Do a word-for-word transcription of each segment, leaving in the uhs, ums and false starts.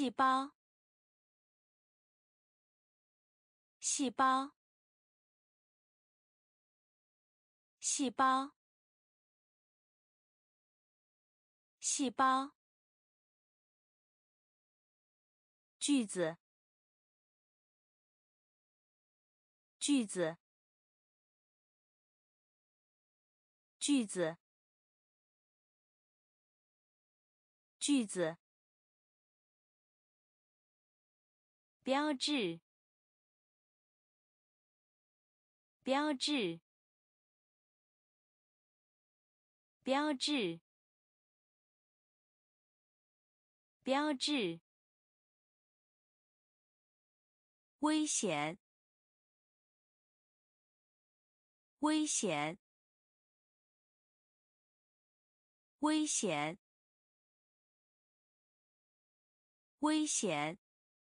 细胞，细胞，细胞，细胞，句子，句子，句子，句子，标志，标志，标志，标志，危险，危险，危险，危险，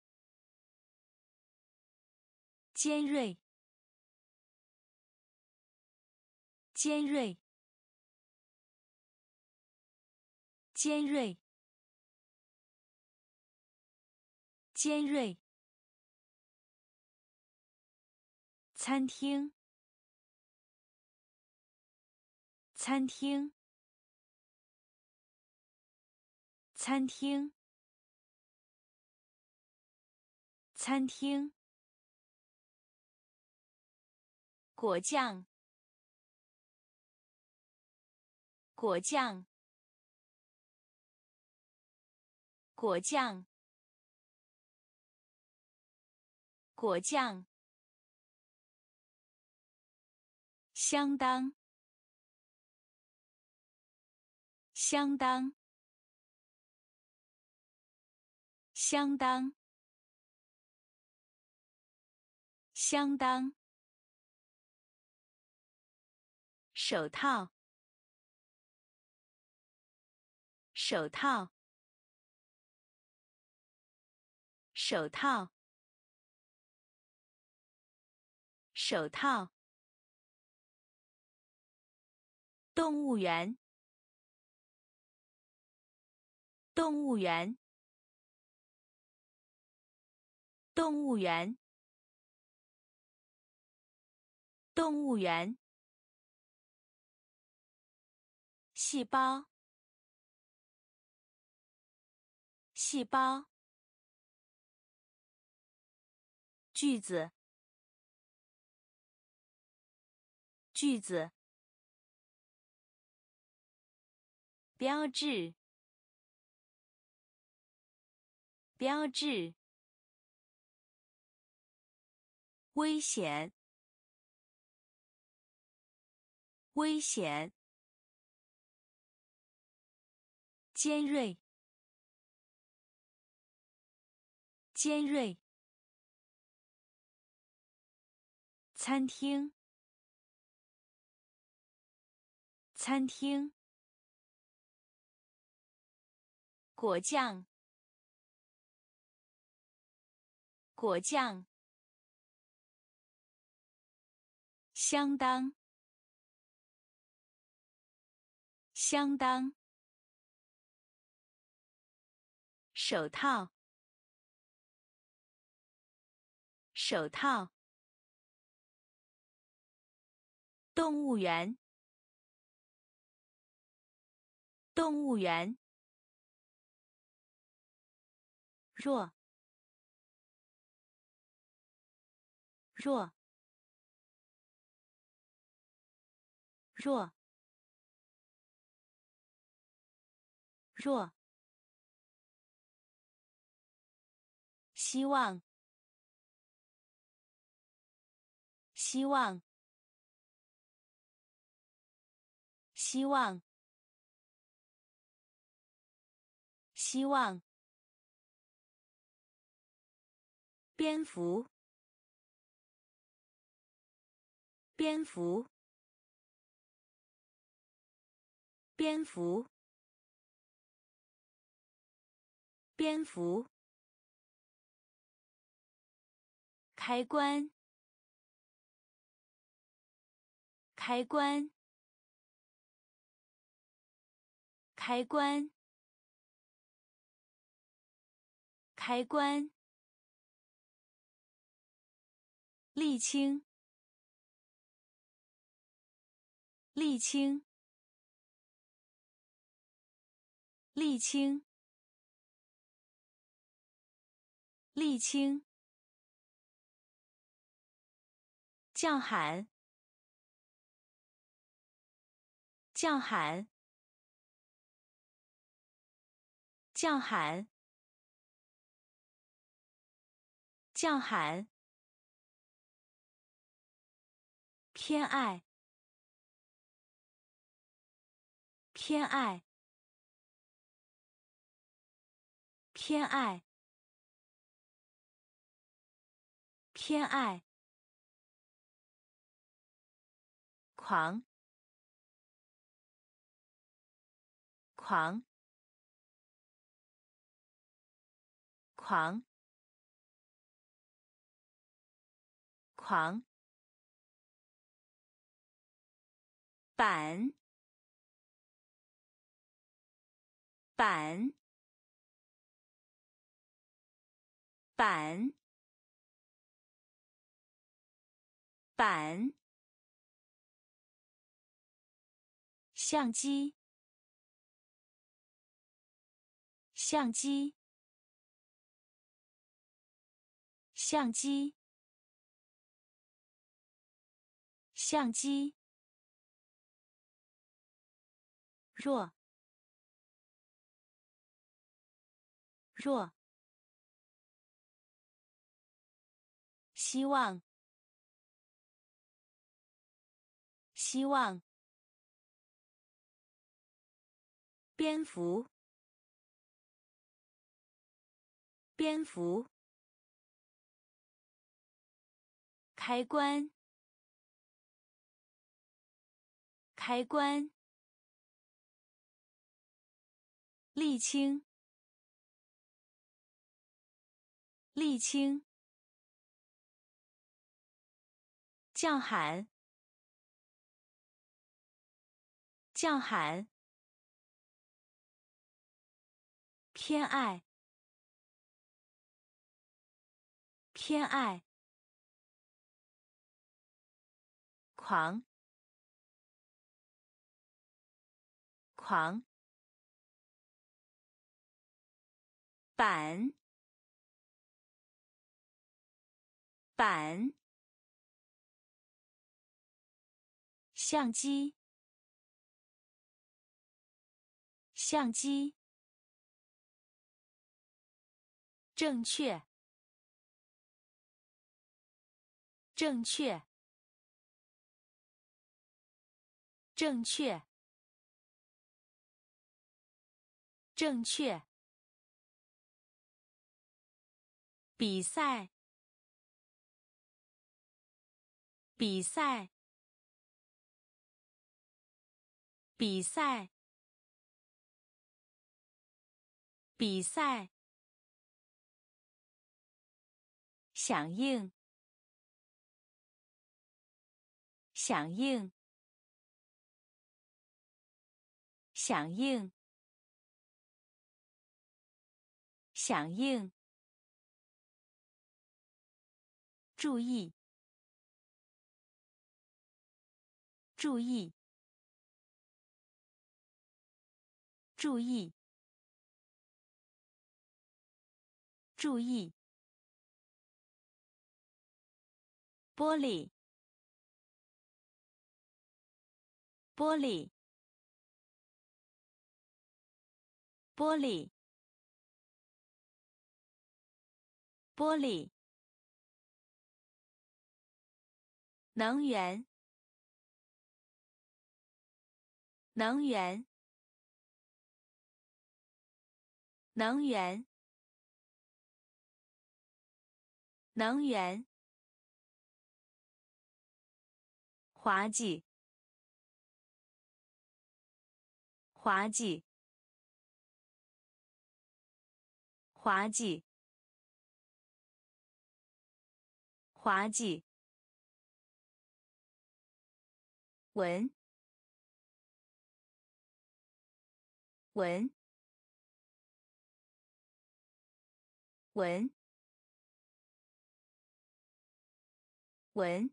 尖锐，尖锐，尖锐，尖锐，餐厅，餐厅，餐厅，餐厅，果酱，果酱，果酱，果酱，相当，相当，相当，相当，手套，手套，手套，手套，动物园，动物园，动物园，动物园，细胞，细胞，句子，句子，标志，标志，危险，危险，尖锐，尖锐，餐厅，餐厅，果酱，果酱，相当，相当，手套，手套，动物园，动物园，弱，弱，弱，弱，希望，希望，希望，希望，蝙蝠，蝙蝠，蝙蝠，蝙蝠，开关，开关，开关， 开关，沥青，沥青，沥青，沥青，叫喊，叫喊，叫喊，叫喊，偏爱，偏爱，偏爱，偏爱，狂，狂，狂，狂，板，板，板，板，相机，相机，相机，相机，弱，弱，希望，希望，蝙蝠，蝙蝠，开关，开关，沥青，沥青，叫喊，叫喊，偏爱，偏爱，狂，狂，板，板，相机，相机，正确，正确，正确，正确，比赛，比赛，比赛，比赛，响应，响应，响应，响应，注意，注意，注意，注意，玻璃，玻璃，玻璃，玻璃，能源，能源，能源，能源，滑稽，滑稽，滑稽，滑稽，文，文， 文文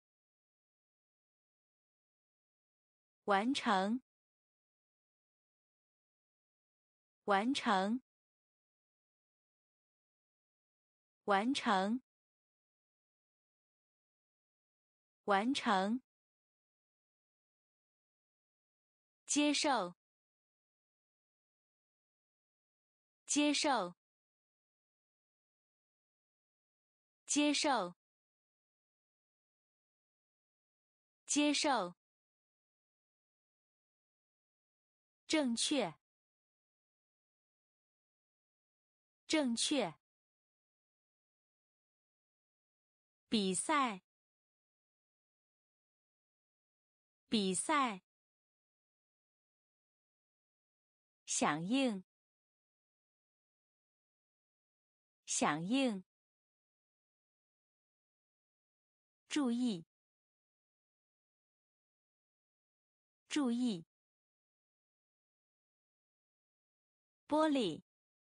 完成完成完成完成接受接受接受接受正确正确比赛比赛响应响应注意注意玻璃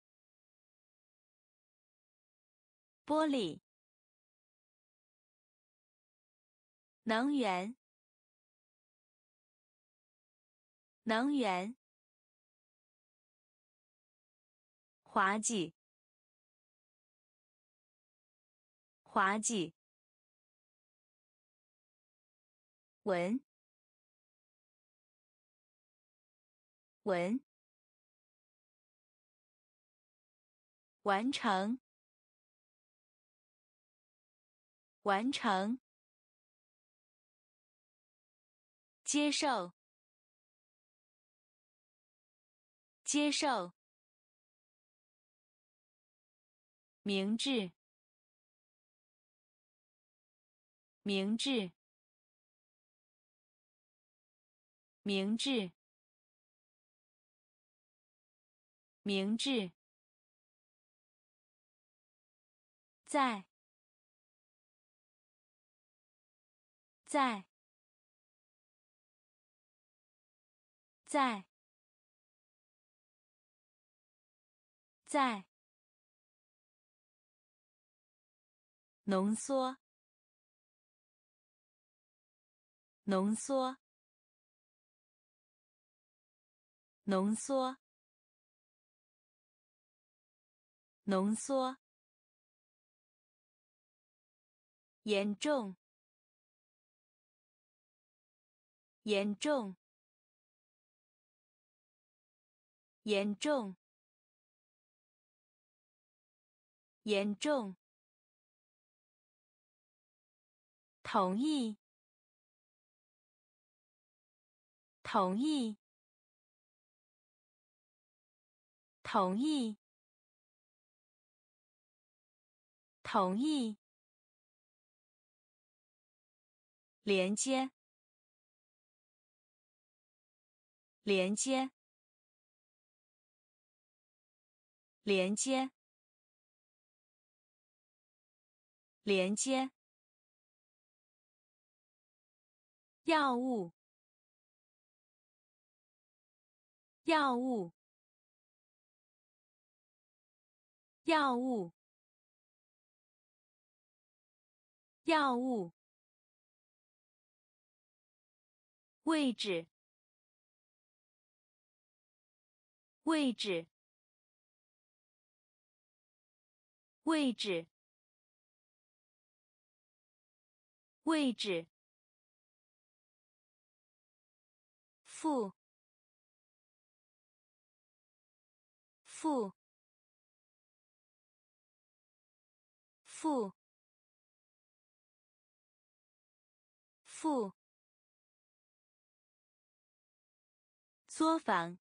玻璃能源能源滑稽滑稽文文完成完成接受接受明智明智明智明智在在在在浓缩浓缩浓缩浓缩严重严重严重严重同意同意同意同意连接连接连接连接药物药物药物药物位置位置位置位置负负负负作坊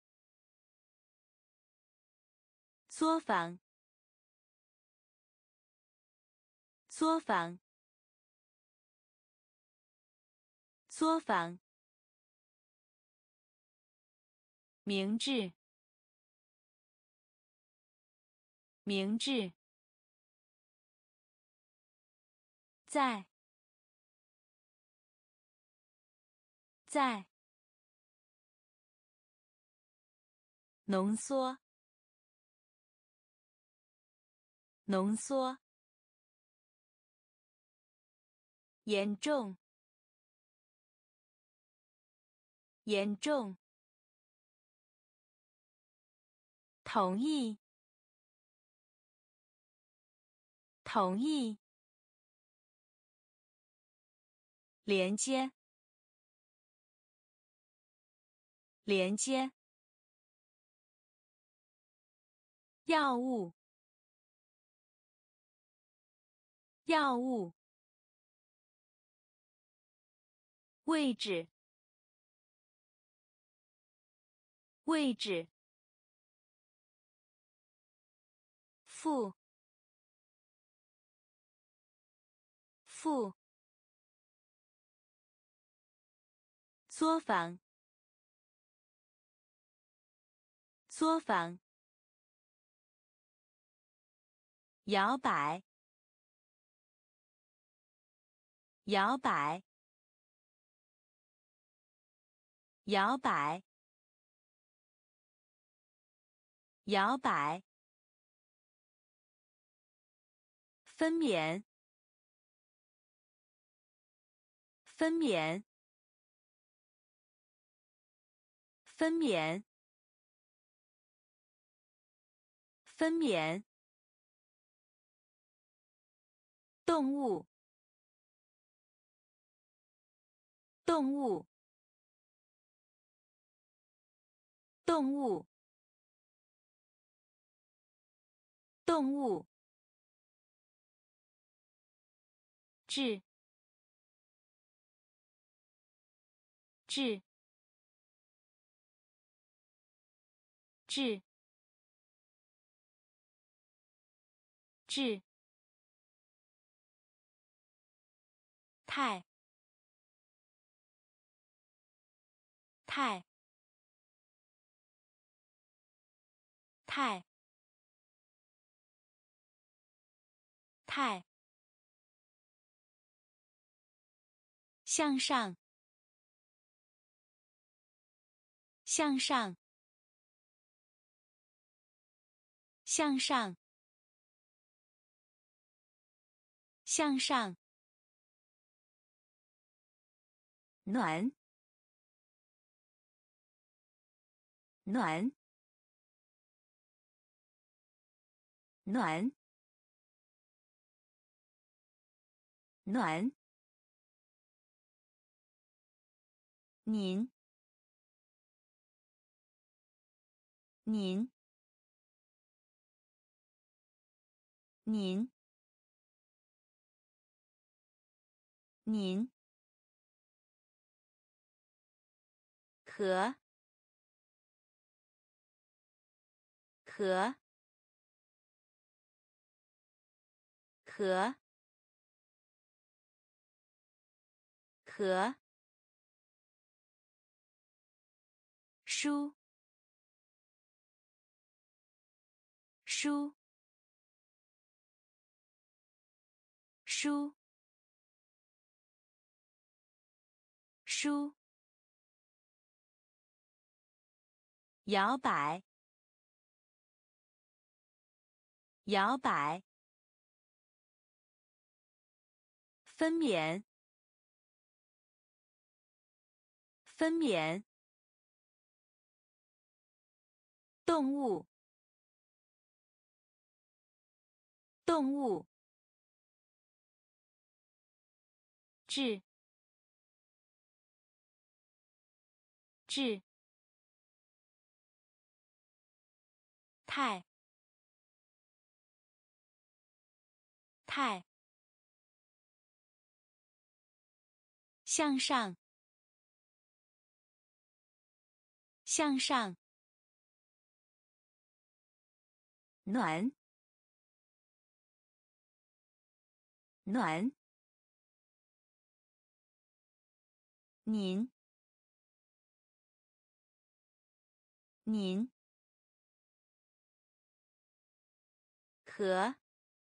作坊作坊作坊明智明智在在浓缩浓缩，严重，严重，同意，同意，连接，连接，药物，药物，位置，位置，负，负，作坊，作坊，摇摆，摇摆，摇摆，摇摆，分娩，分娩，分娩，分娩，动物，动物，动物，动物，质，质，质，质，态，态，态，态，向上，向上，向上，向上，暖，暖，暖，暖，您，您，您，您，和，和，和，和，书，书，书，书，摇摆，摇摆，分娩，分娩，动物，动物，质，质，态，态，向上，向上，暖，暖，您，您，和，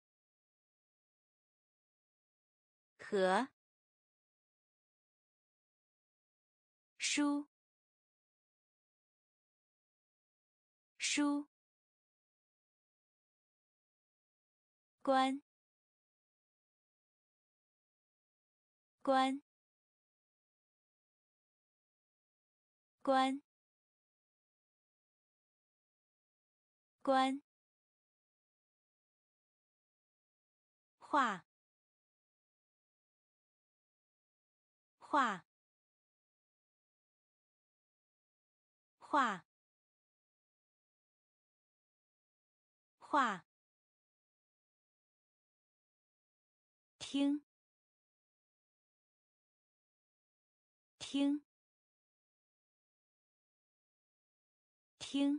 和，书，书， 关关关关画画画画听听听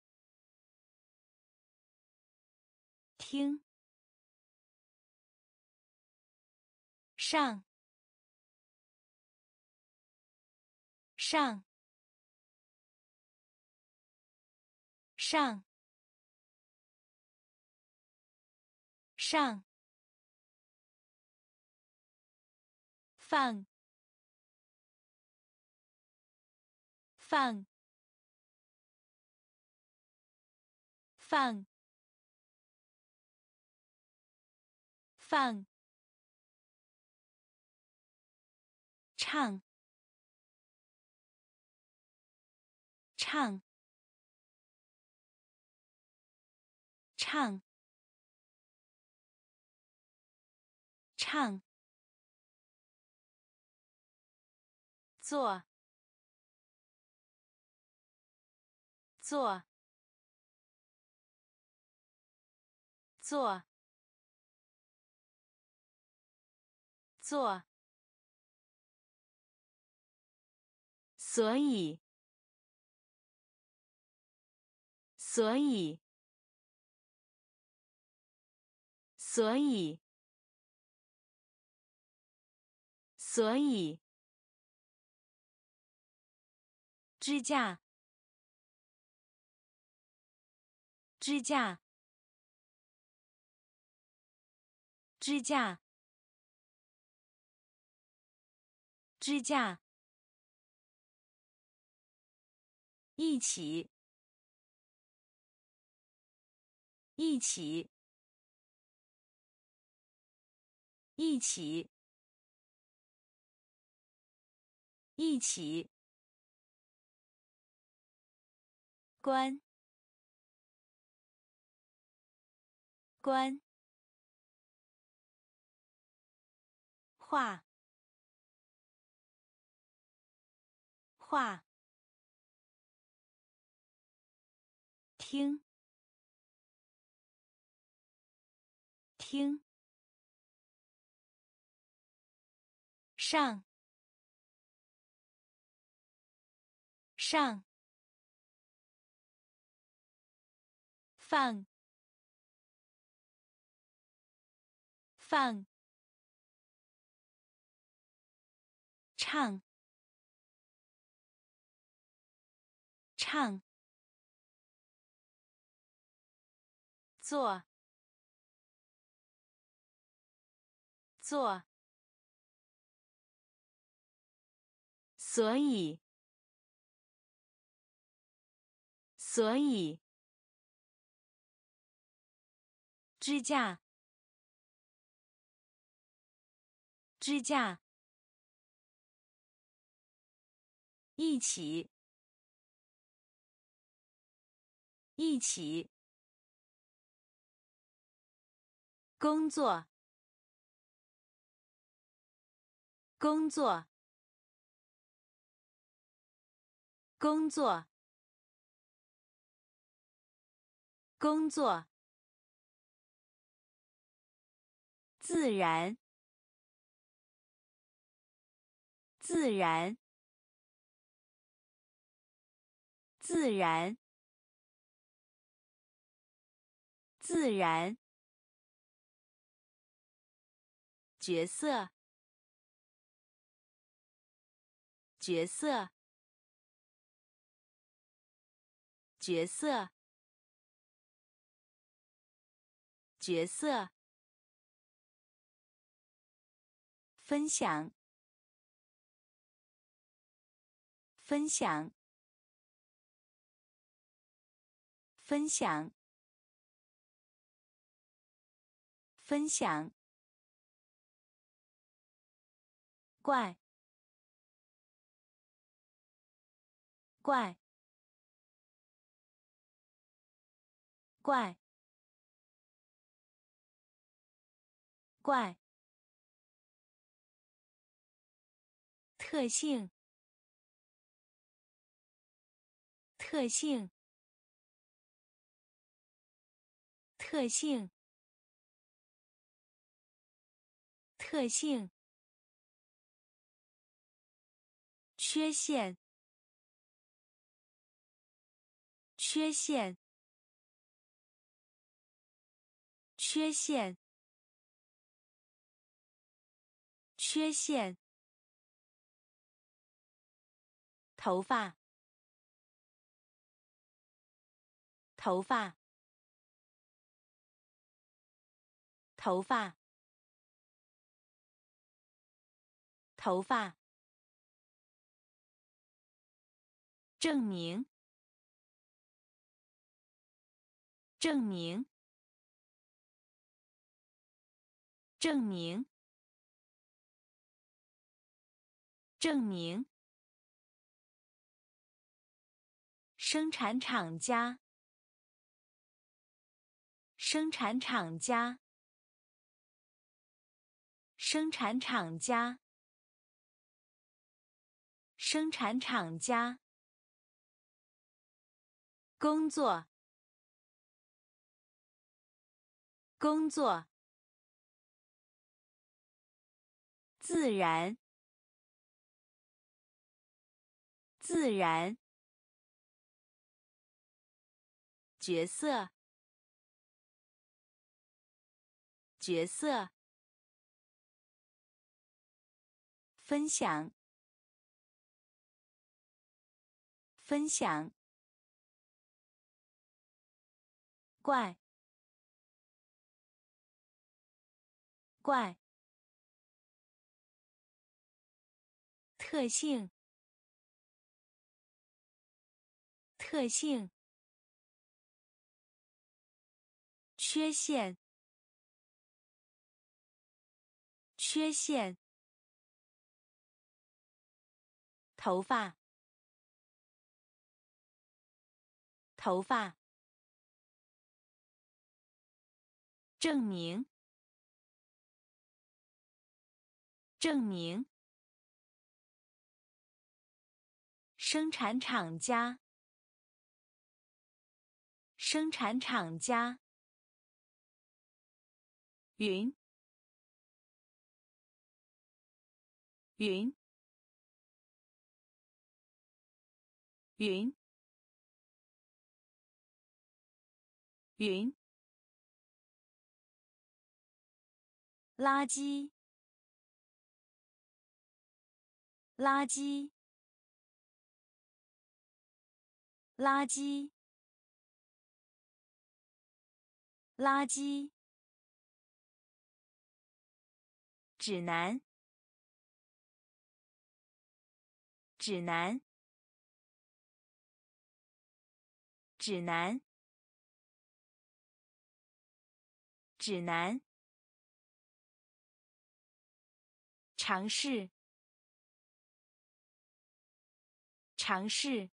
听上上上上放放放放唱唱唱唱做做做做，所以所以所以所以支架支架支架支架一起一起一起一起关关画画听听上上放放唱唱做做，所以所以支架支架一起一起工作工作工作工作自然自然自然自然角色角色角色角色分享分享分享分享，怪，怪，怪，怪，特性，特性，特性，特性，缺陷，缺陷，缺陷，缺陷，头发，头发，头发，头发，证明，证明，证明，证明，生产厂家，生产厂家，生产厂家，生产厂家，工作，工作，自然，自然，角色，角色，分享，分享，怪，怪，特性，特性，缺陷，缺陷，头发，头发，证明，证明，生产厂家，生产厂家，云，云，云，云，垃圾，垃圾，垃圾，垃圾，指南，指南，指南，指南，尝试，尝试，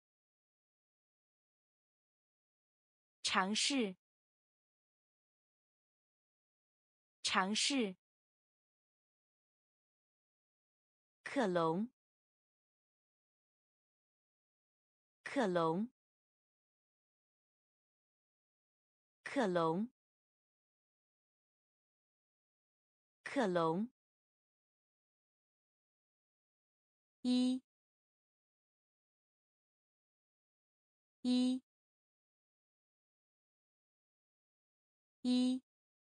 尝试，尝试，克隆，克隆，克隆，克隆，一，一，一，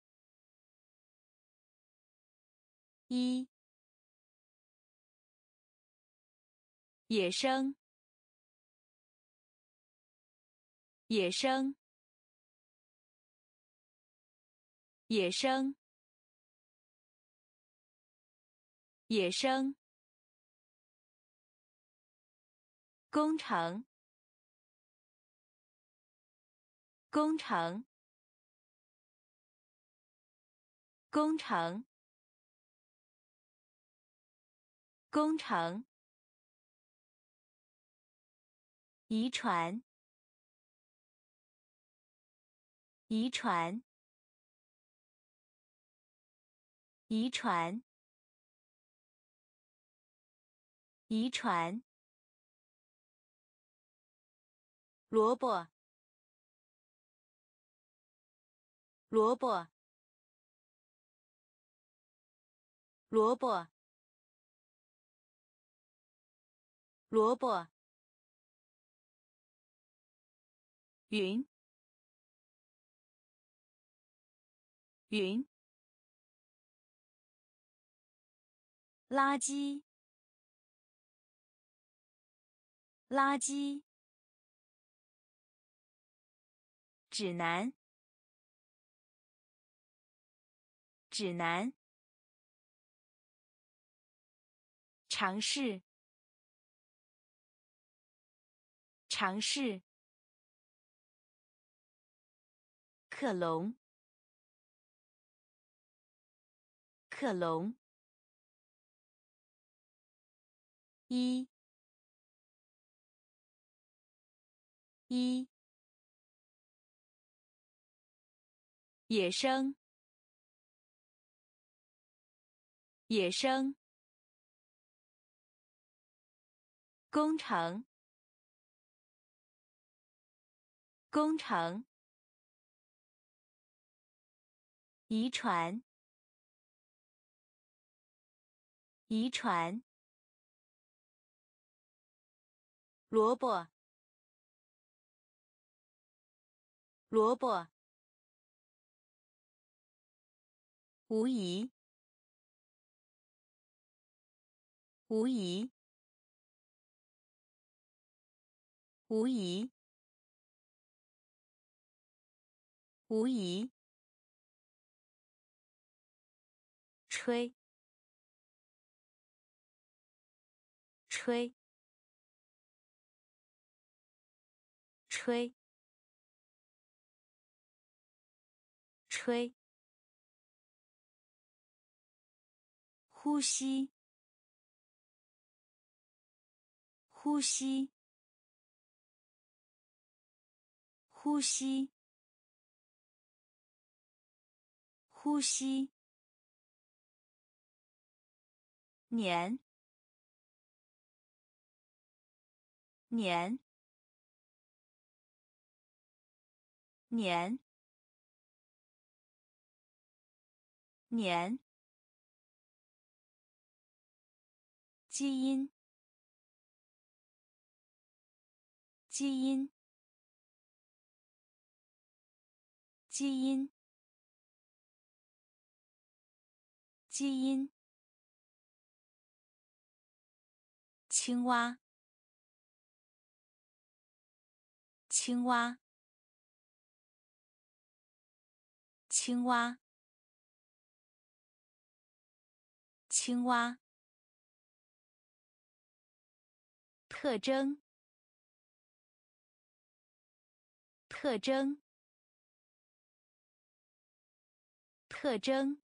一，野生，野生，野生，野生，工程，工程， 工程，工程，遗传，遗传，遗传，遗传，萝卜，萝卜，萝卜，萝卜，云，云，垃圾，垃圾，指南，指南，尝试，尝试，克隆，克隆，一，一，野生，野生，工程，工程，遗传，遗传，萝卜，萝卜，无疑，无疑，无疑，无疑，吹，吹，吹，吹，呼吸，呼吸，呼吸，呼吸，年，年，年，年，基因，基因，基因，基因，青蛙，青蛙，青蛙，青蛙，特征，特征，特征，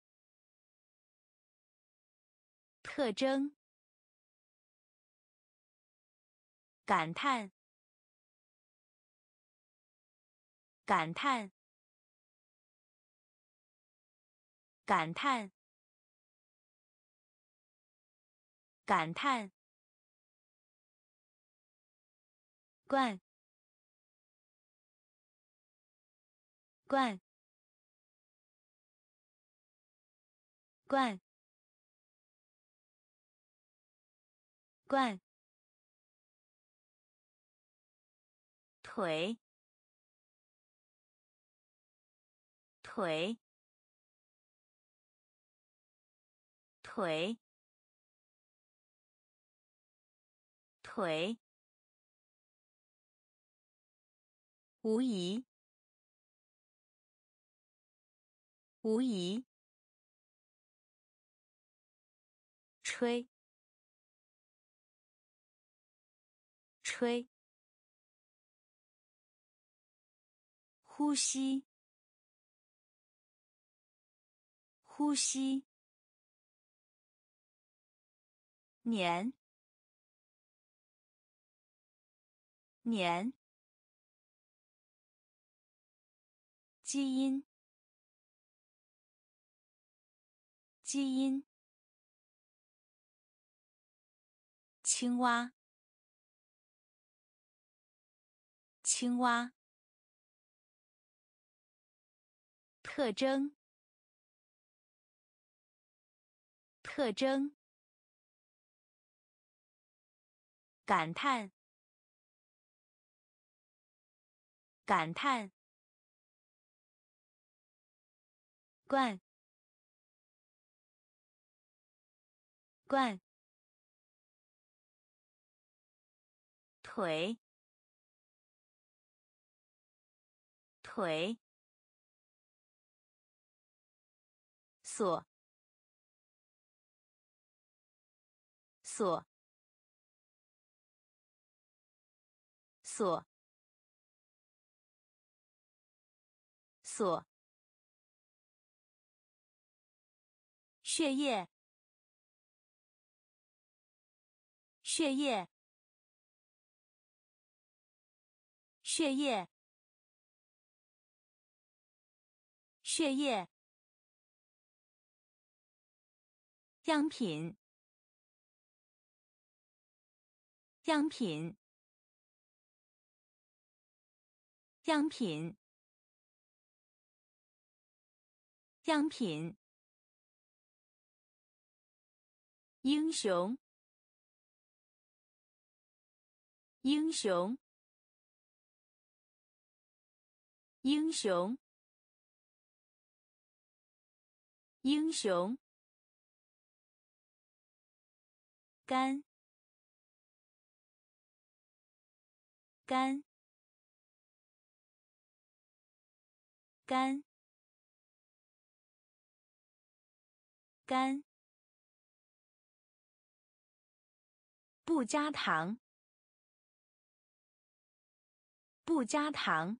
特征，感叹，感叹，感叹，感叹，罐，罐，罐，罐，腿，腿，腿，腿，无疑，无疑，吹，吹，呼吸， 呼吸，年，年，基因，基因，青蛙，青蛙，特征，特征，感叹，感叹，罐，罐，腿，腿，锁，锁，锁，锁，血液，血液，血液，血液，样品，样品，样品，样品，英雄，英雄，英雄，英雄，干，干，干，干，不加糖，不加糖，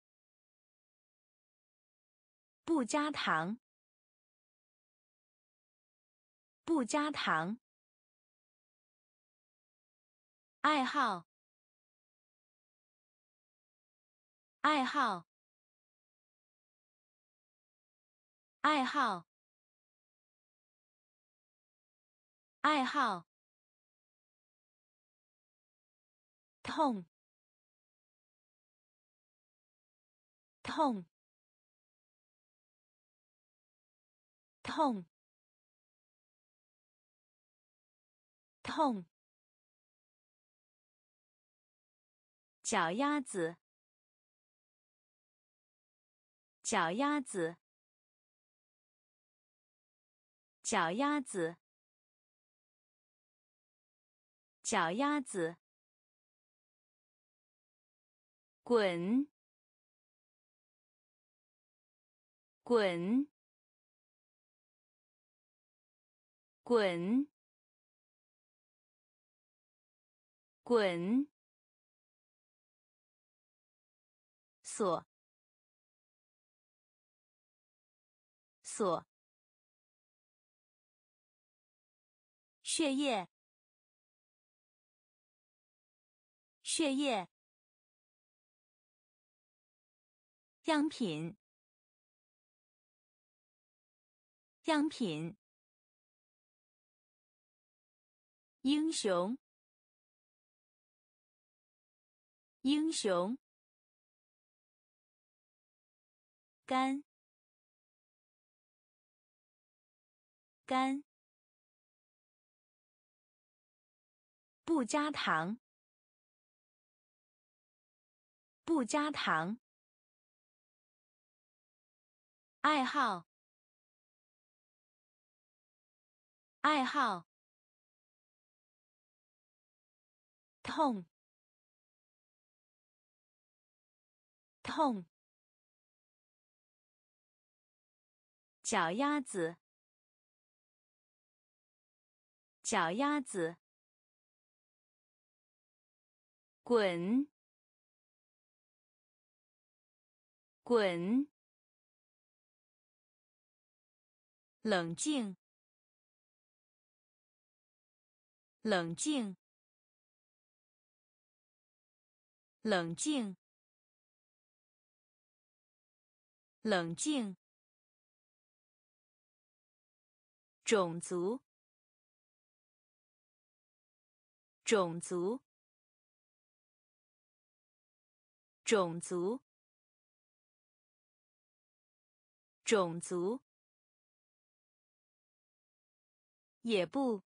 不加糖，不加糖，爱好，爱好，爱好，爱好，痛，痛，痛，痛，脚丫子，脚丫子，脚丫子，脚丫子，滚，滚，滚，滚，锁，锁，血液，血液，样品，样品，英雄，英雄，干，干，不加糖，不加糖，爱好，爱好，痛，痛，脚丫子，脚丫子，滚，滚， 冷静，冷静，冷静，冷静。种族，种族，种族，种族。也不，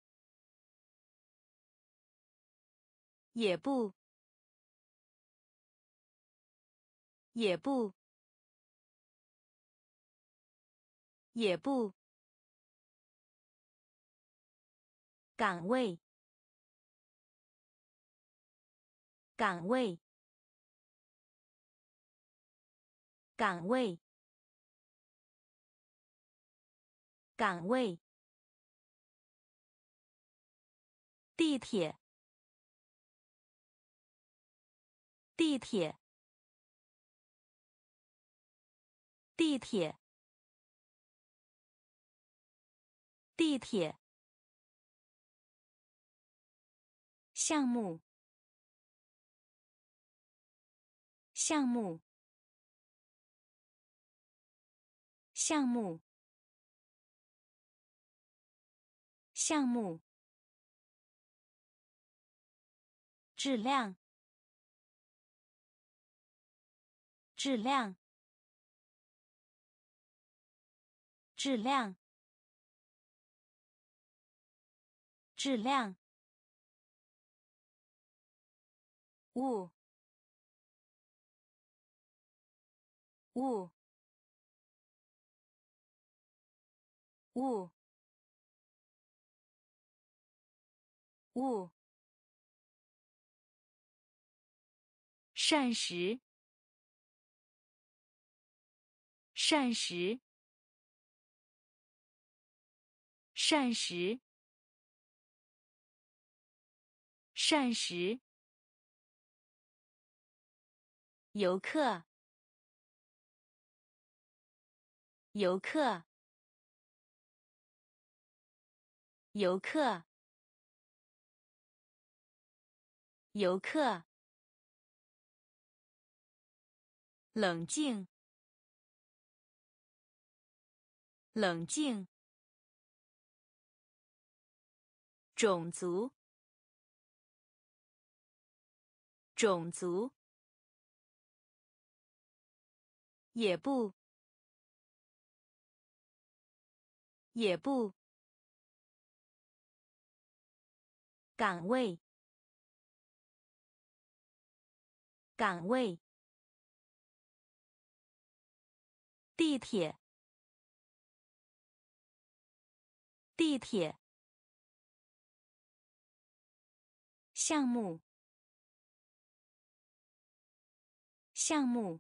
也不，也不，也不。岗位，岗位，岗位，岗位。地铁，地铁，地铁，地铁。项目，项目，项目，项目。质量，质量，质量，质量。物，物，物，物。膳食，膳食，膳食，膳食。游客，游客，游客，游客。冷静，冷静。种族，种族。也不，也不。岗位，岗位。地铁，地铁。项目，项目。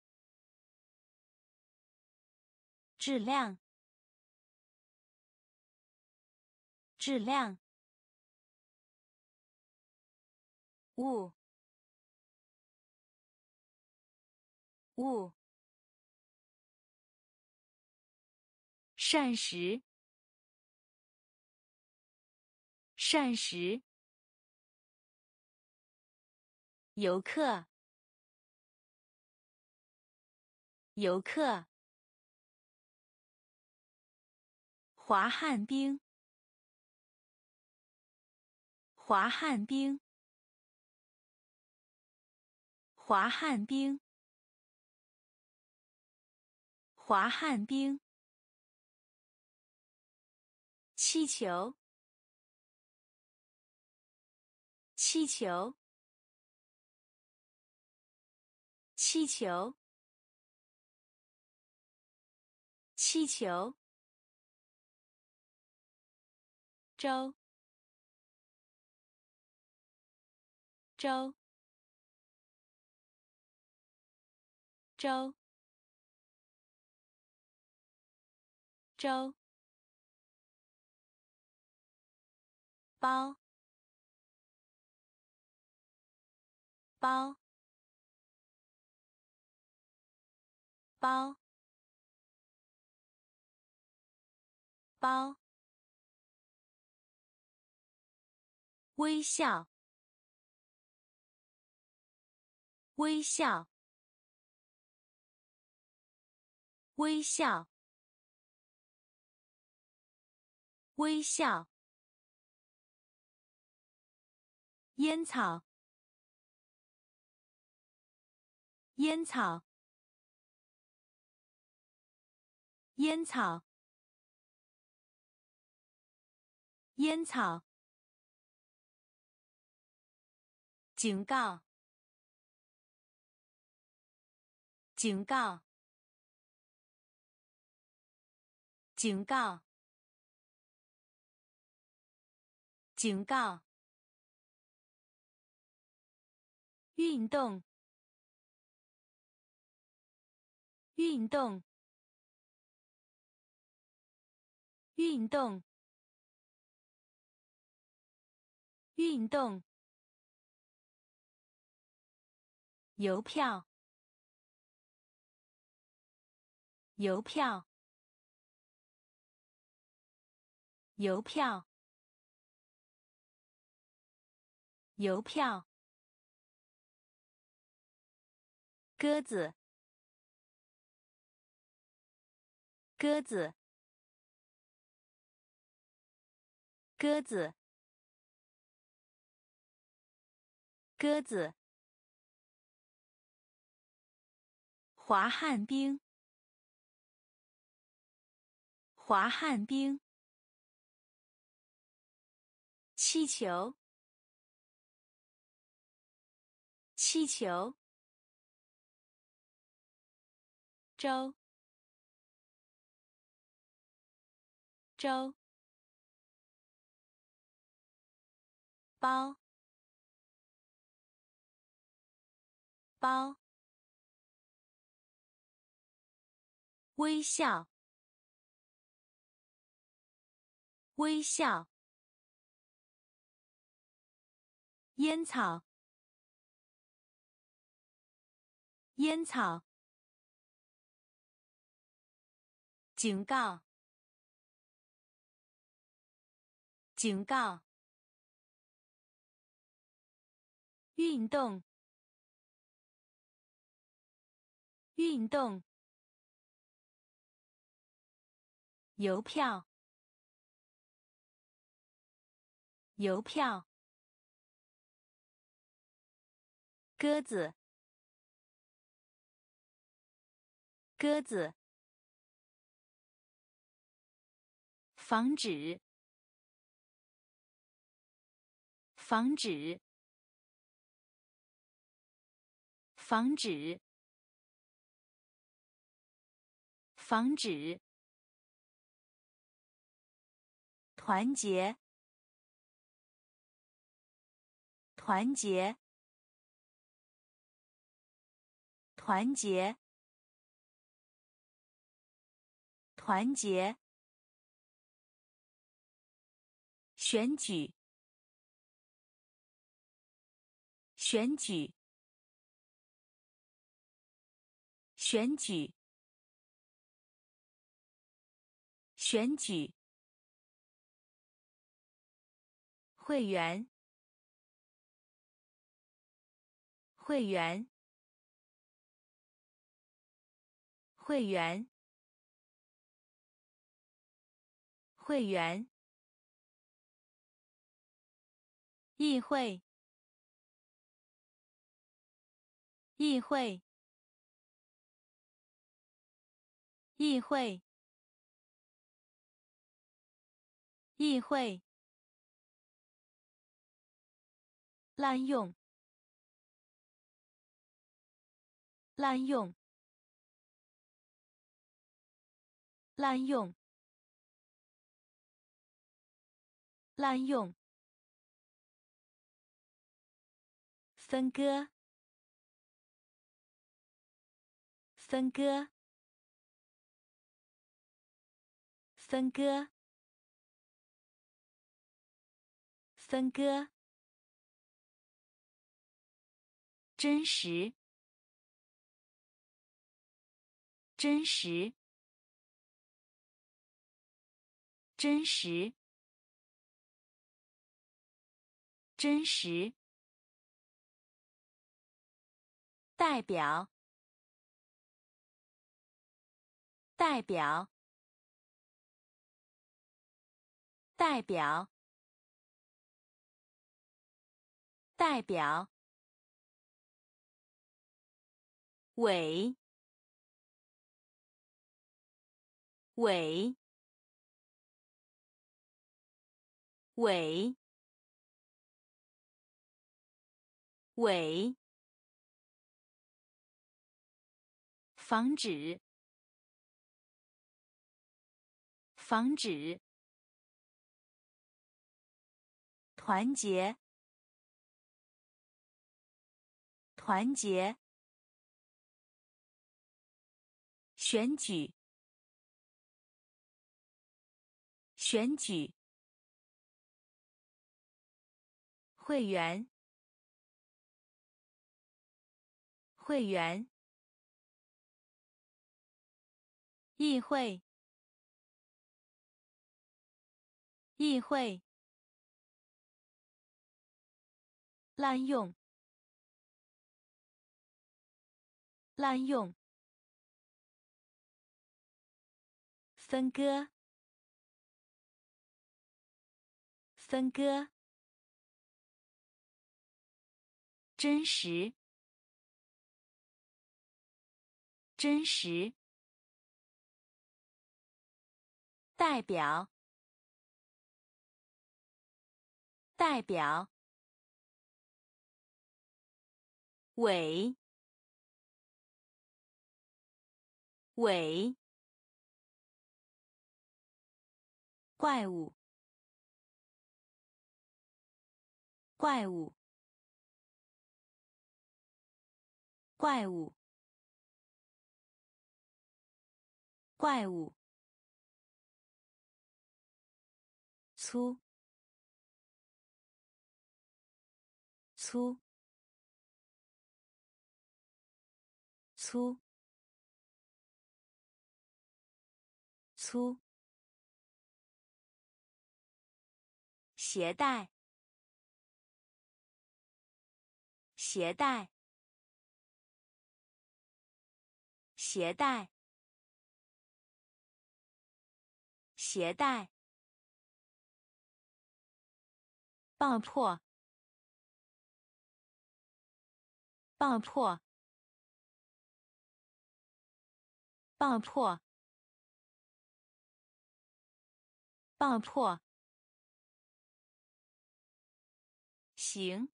质量，质量。物，物。膳食，膳食。游客，游客。滑旱冰，滑旱冰，滑旱冰，滑旱冰。气球，气球，气球，气球。周，周，周，周。包，包，包。 包，微笑，微笑，微笑，微笑，烟草，烟草，烟草，烟草，警告，警告，警告，警告，运动，运动，运动，运动，邮票，邮票，邮票，邮票，鸽子，鸽子，鸽子，鸽子，滑旱冰，滑旱冰，气球，气球，周，周，包，包，微笑，微笑，烟草，烟草，警告，警告，运动，运动，邮票，邮票，鸽子，鸽子，防止，防止，防止，防止，团结，团结，团结，团结，选举，选举，选举，选举，会员，会员，会员，会员，议会，议会，议会，议会，滥用，滥用，滥用，滥用，分割，分割，分割，分割，真实，真实， 真实，真实，代表，代表，代表，代表，伪，伪，伪，伪，防止，防止，团结，团结，选举，选举，会员，会员，议会，议会，滥用，滥用，分割，分割，真实，真实，代表，代表，伪，伪，怪物，怪物，怪物，怪物，粗，粗，粗，粗，携带，携带，携带，携带，爆破，爆破，爆破，爆破，行，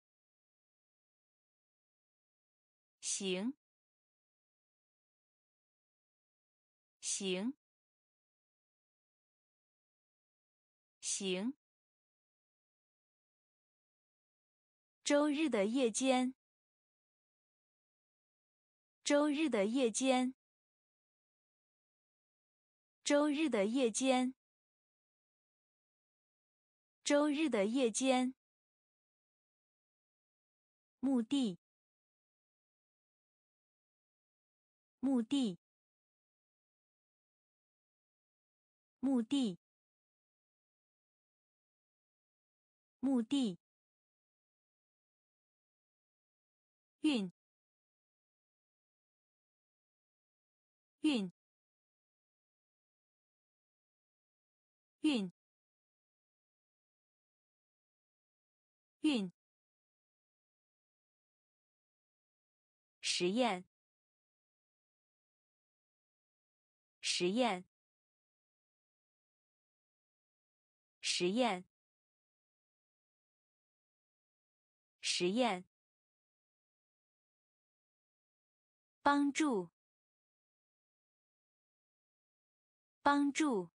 行，行，行，周日的夜间，周日的夜间，周日的夜间，周日的夜间，目的，目的，目的，目的，运，运，运，运，实验，实验，实验，实验，帮助，帮助，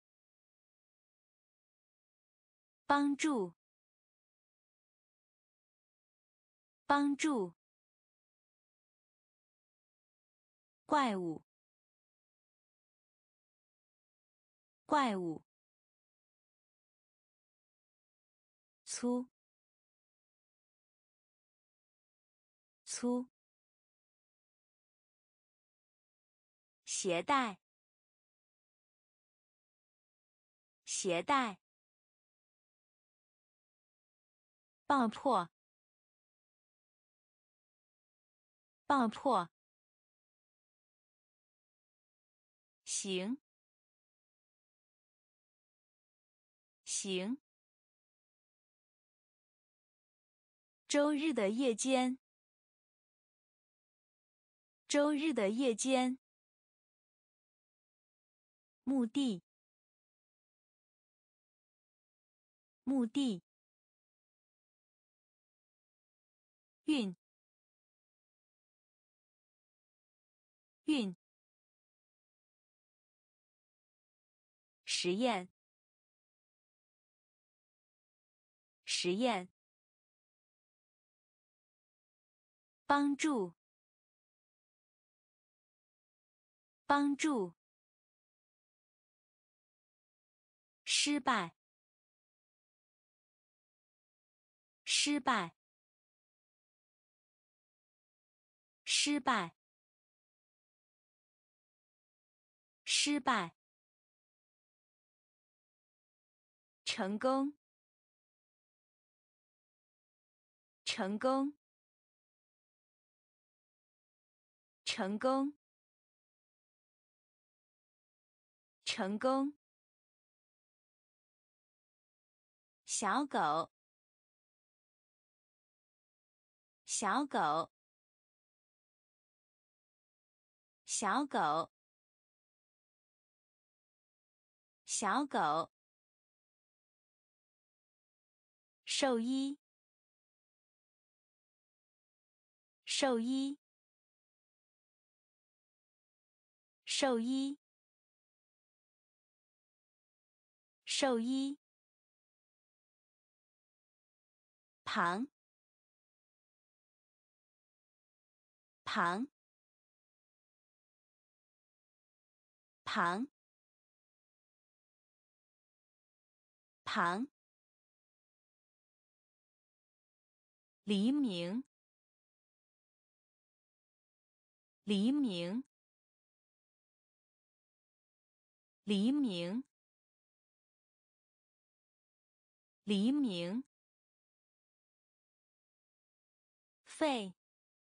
帮助，帮助，怪物，怪物，粗，粗，携带， 携带，爆破，爆破，行，行，周日的夜间，周日的夜间，墓地，墓地，运，运，实验，实验，帮助，帮助，失败，失败，失败，失败，成功，成功，成功，成功，小狗，小狗，小狗，小狗，兽医，兽医，兽医，兽医，旁，旁，旁，旁，黎明，黎明，黎明，黎明，肺，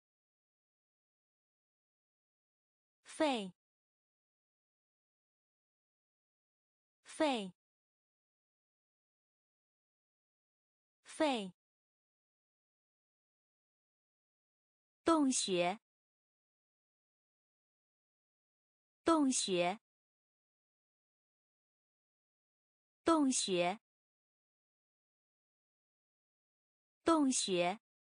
肺，肺，肺，洞穴，洞穴，洞穴，洞穴，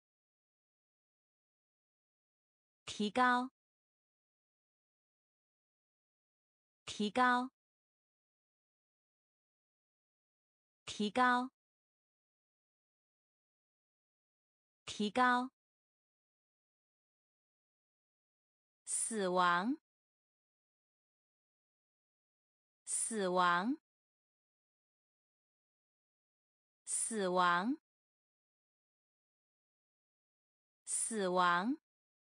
提高，提高，提高，提高，死亡，死亡，死亡，死亡，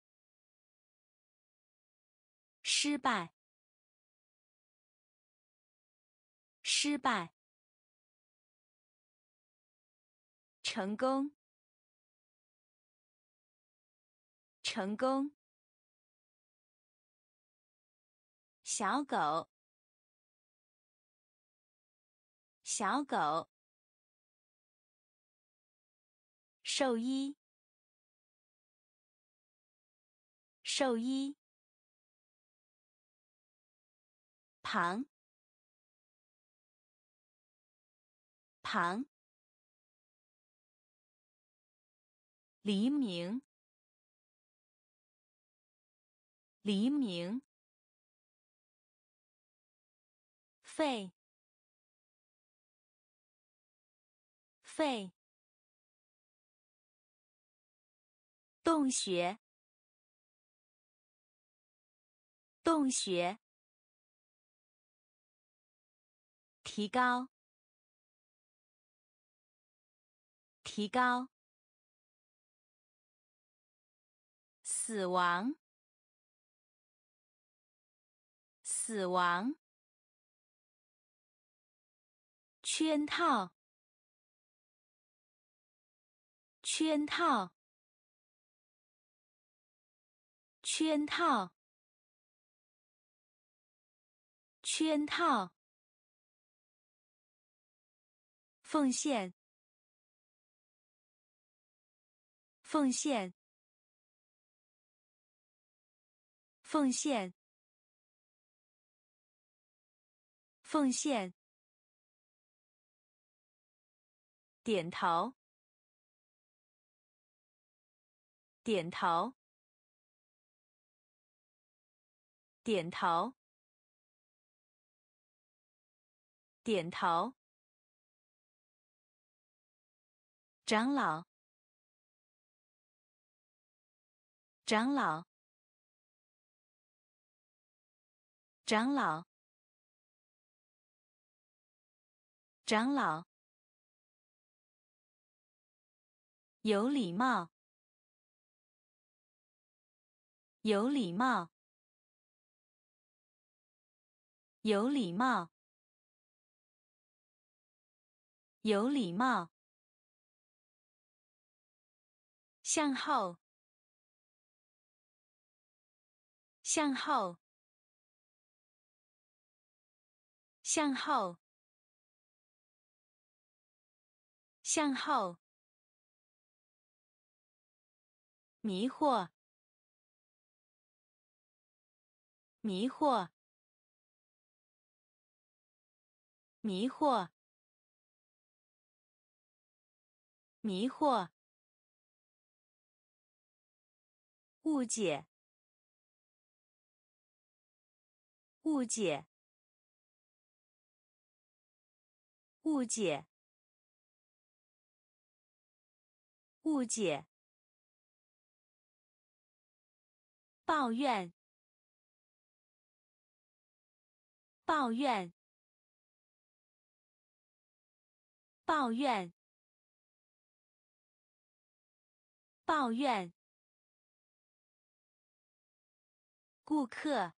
失败，失败，成功，成功，小狗，小狗，兽医，兽医，旁，旁，黎明，黎明，肺，肺，洞穴，洞穴，提高，提高，死亡，死亡， 圈套，圈套，圈套，圈套。奉献，奉献，奉献，奉献。点头，点头，点头，点头。长老，长老，长老，长老。有礼貌，有礼貌，有礼貌，有礼貌。向后，向后，向后，向后。迷惑，迷惑，迷惑，迷惑。误解，误解，误解，误解。抱怨，抱怨，抱怨，抱怨。顾客，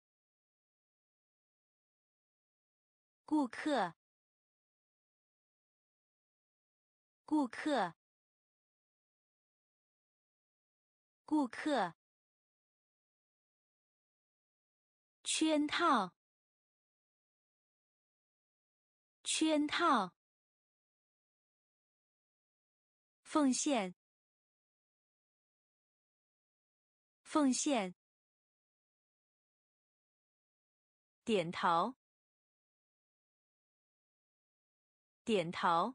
顾客，顾客，顾客。圈套，圈套。奉献，奉献。点头，点头。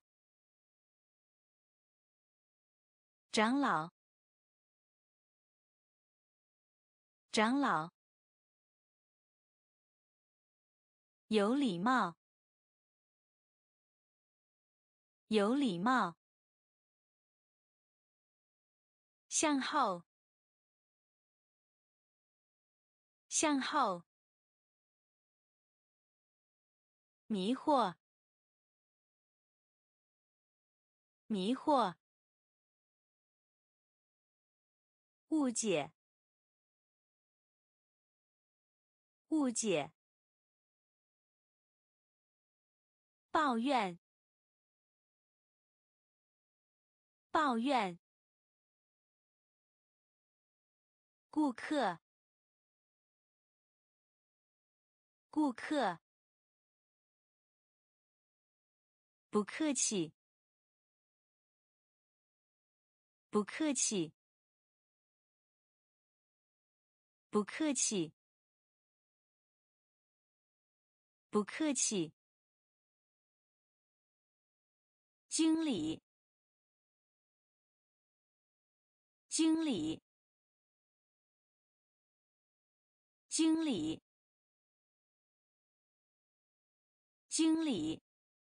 长老，长老。有礼貌，有礼貌。向后，向后。迷惑，迷惑。误解，误解。抱怨，抱怨。顾客，顾客。不客气，不客气，不客气，不客气。经理，经理，经理，经理。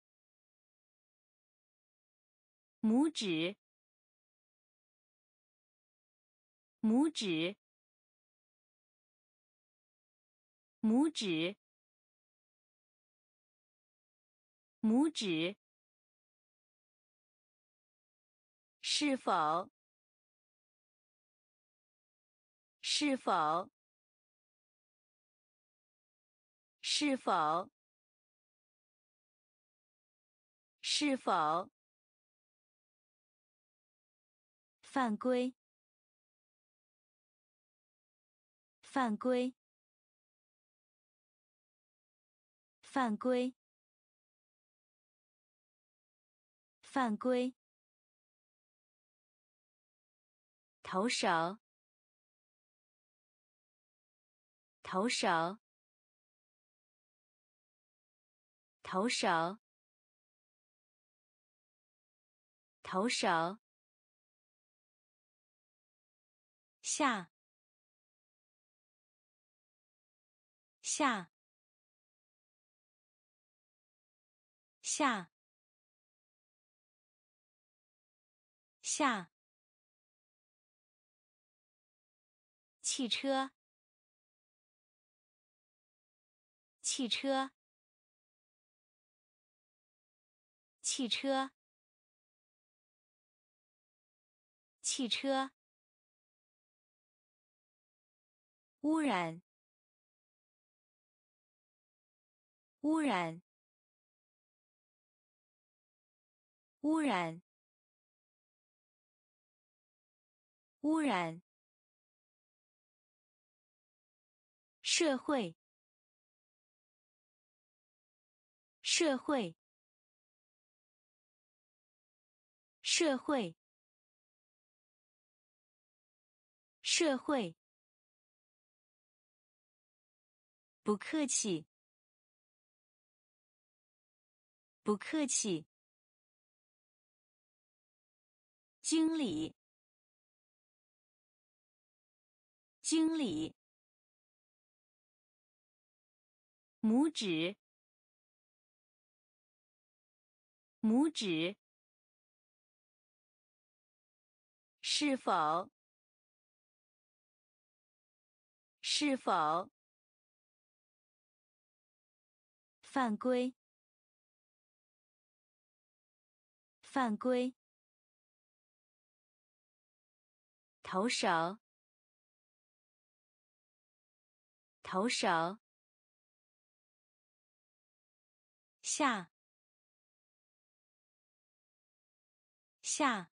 拇指，拇指，拇指，拇指。是否，是否，是否， 是否？犯规。犯规。犯规。犯规。投手。投手。投手。投手。下。下。下。下。汽车。汽车。汽车。汽车。污染。污染。污染。污染。社会。社会。社会。社会。不客气。不客气。经理。经理。拇指。拇指。是否？是否？犯规。犯规。投手。投手。下。下。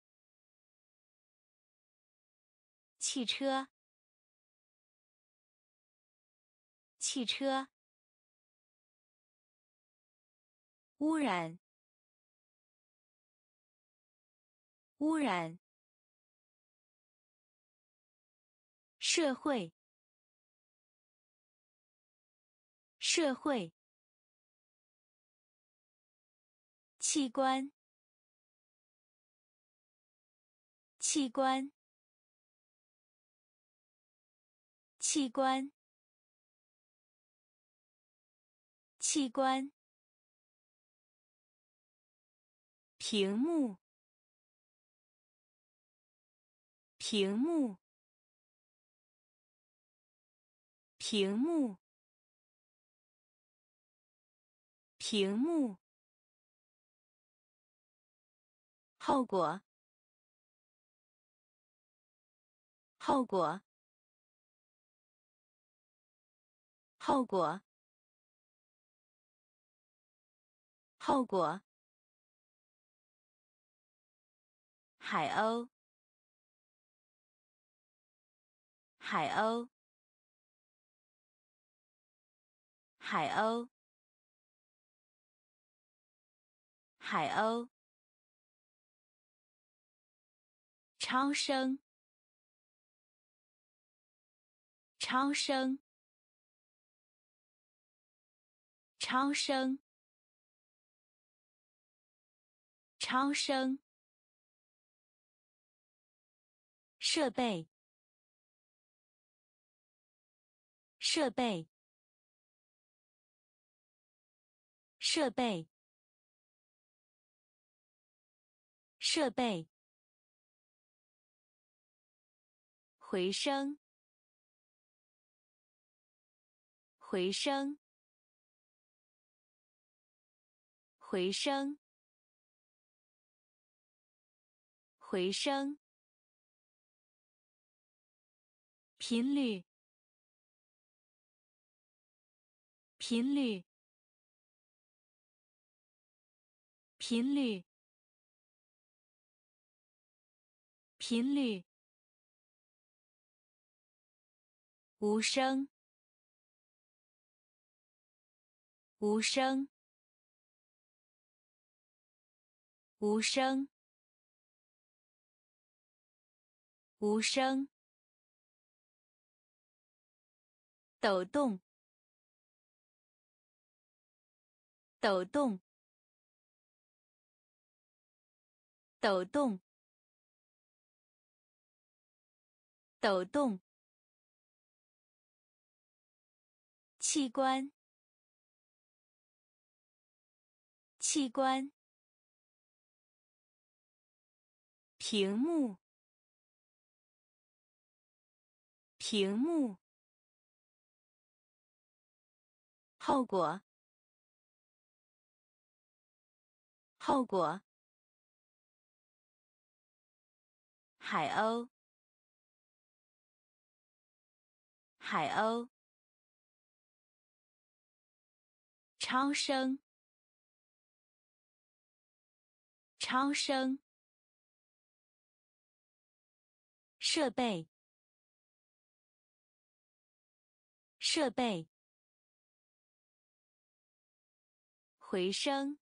汽车。汽车。污染。污染。社会。社会。器官。器官。器官。器官。屏幕。屏幕。屏幕。屏幕。后果。后果。后果。后果。海鸥。海鸥。海鸥。海鸥。超声。超声。超声。超声。设备。设备。设备。设备。回声。回声。回声。回声。频率。频率。 频率，频率，无声，无声，无声，无声，抖动，抖动，抖动，抖动，器官，器官，屏幕，屏幕，后果，后果，海鸥，海鸥，超声，超声，设备，设备，回声，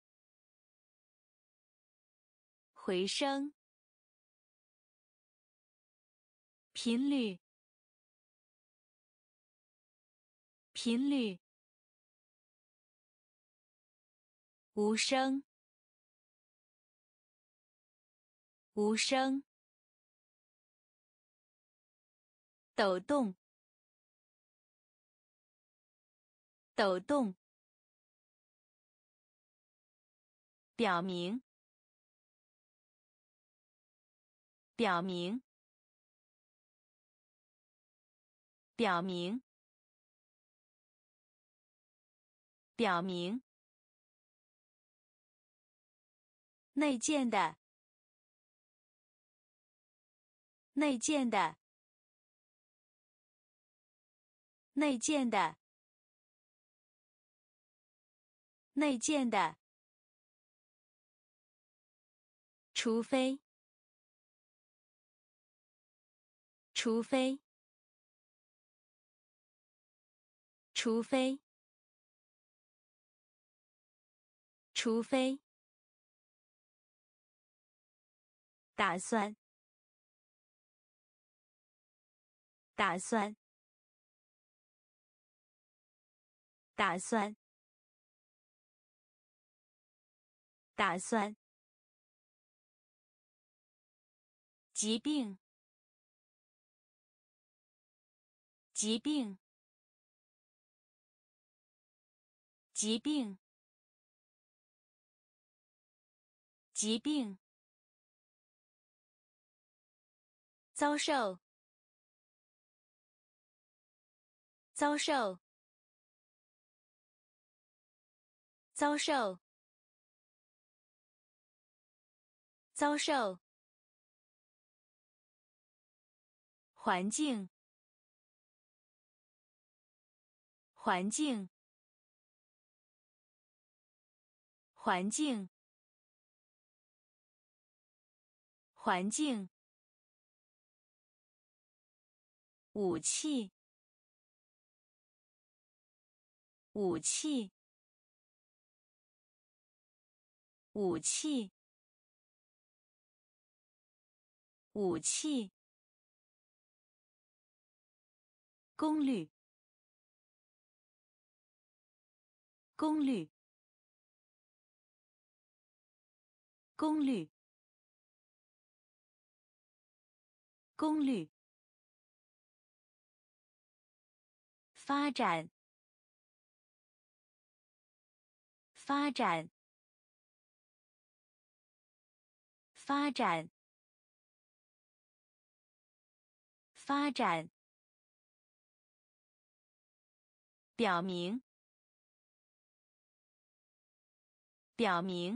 回声，频率，频率，无声，无声，抖动，抖动，表明，表明，表明，表明，内建的，内建的，内建的，内建的，除非，除非，除非，除非，打算，打算，打算，打算，疾病，疾病，疾病，疾病，遭受，遭受，遭受，遭受，环境，环境，环境，环境，武器，武器，武器，武器，功率，功率，功率，功率，发展，发展，发展，发展，表明，表明，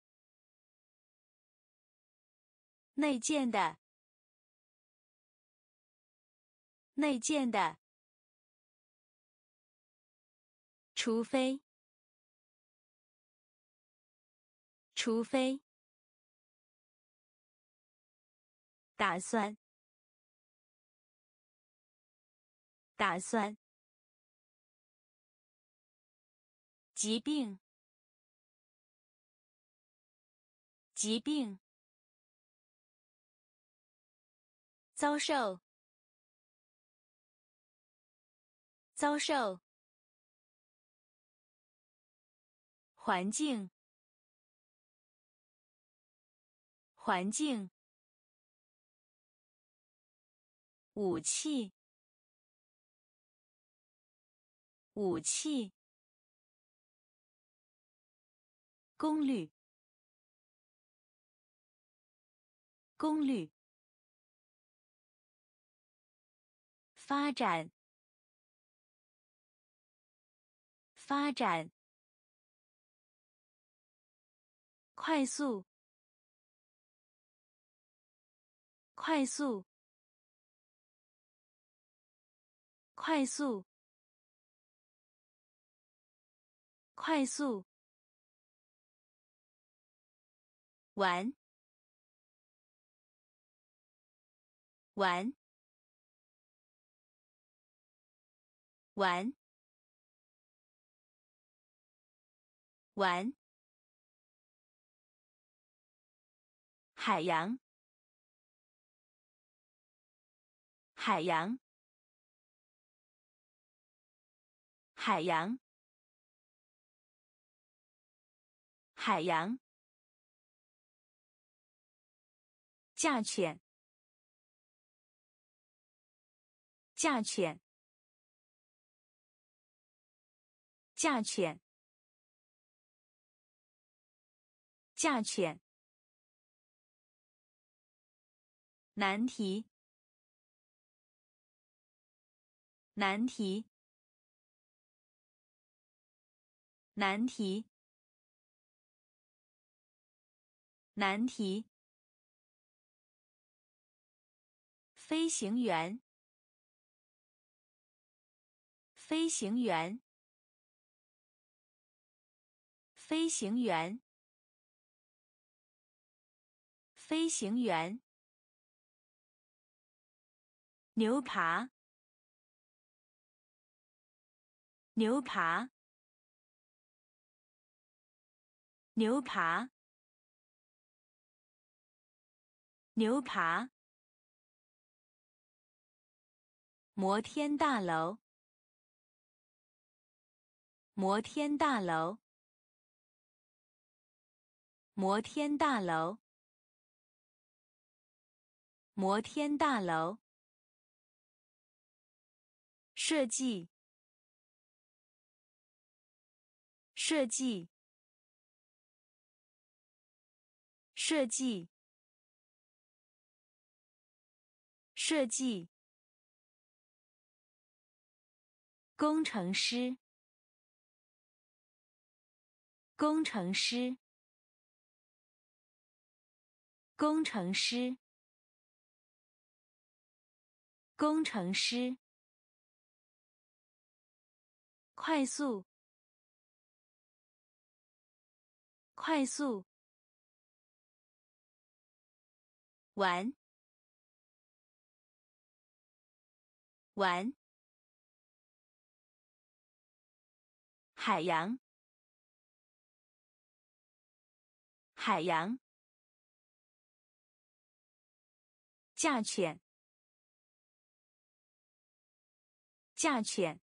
内建的，内建的，除非， 除非，打算，打算，疾病，疾病，遭受，遭受，环境，环境，武器，武器，功率，功率，发展，发展，快速，快速，快速，快速，玩，玩，玩，玩，海洋，海洋，海洋，海洋，价钱，价钱，价钱，价钱，难题，难题，难题，难题，飞行员，飞行员，飞行员，飞行员，牛扒，牛扒，牛扒，牛扒，摩天大楼，摩天大楼，摩天大楼，摩天大楼，设计，设计，设计，设计，工程师，工程师，工程师，工程师，快速，快速，玩，玩，海洋，海洋，价钱，价钱，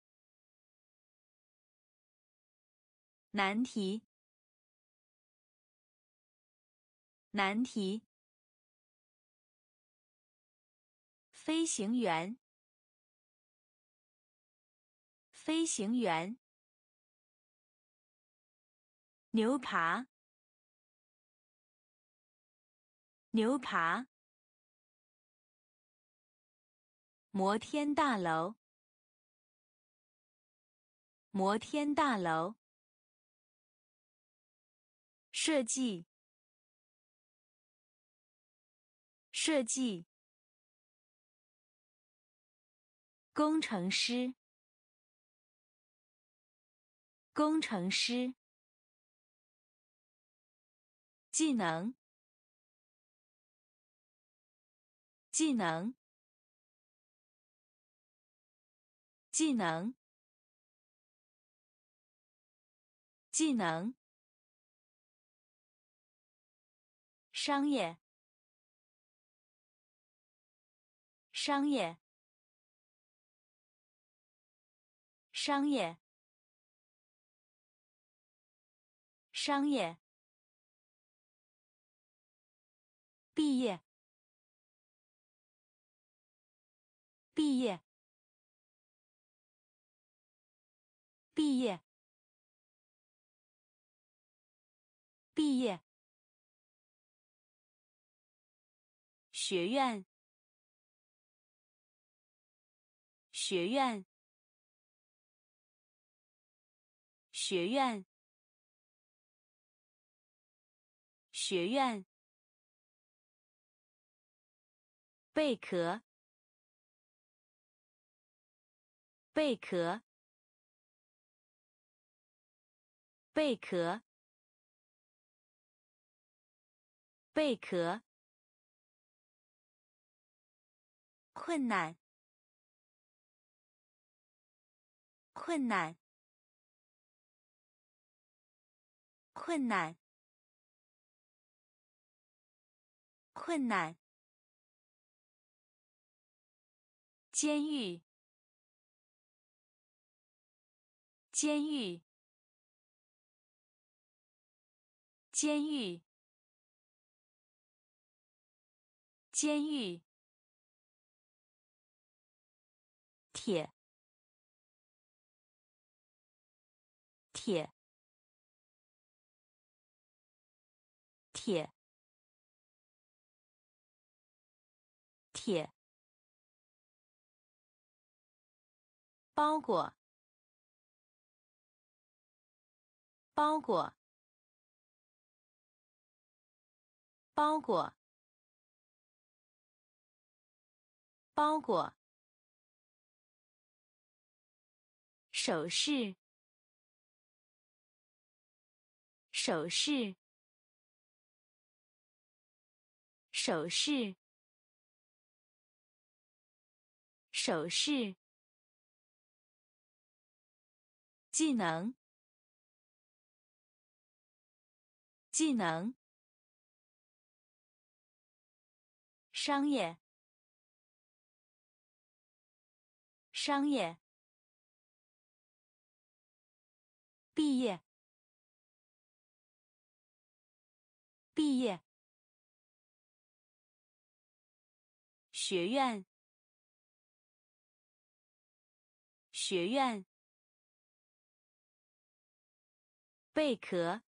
难题，难题，飞行员，飞行员，牛扒，牛扒，摩天大楼，摩天大楼，设计，设计，工程师，工程师， 技能，技能，技能，技能。商业，商业，商业，商业。毕业，毕业，毕业，毕业。学院，学院，学院，学院。贝壳，贝壳，贝壳，贝壳。困难，困难，困难，困难。监狱，监狱，监狱，监狱。铁，铁，铁，铁。包裹，包裹，包裹，包裹。首饰，首饰，首饰，首饰。技能，技能。商业，商业。毕业，毕业。学院，学院。贝壳，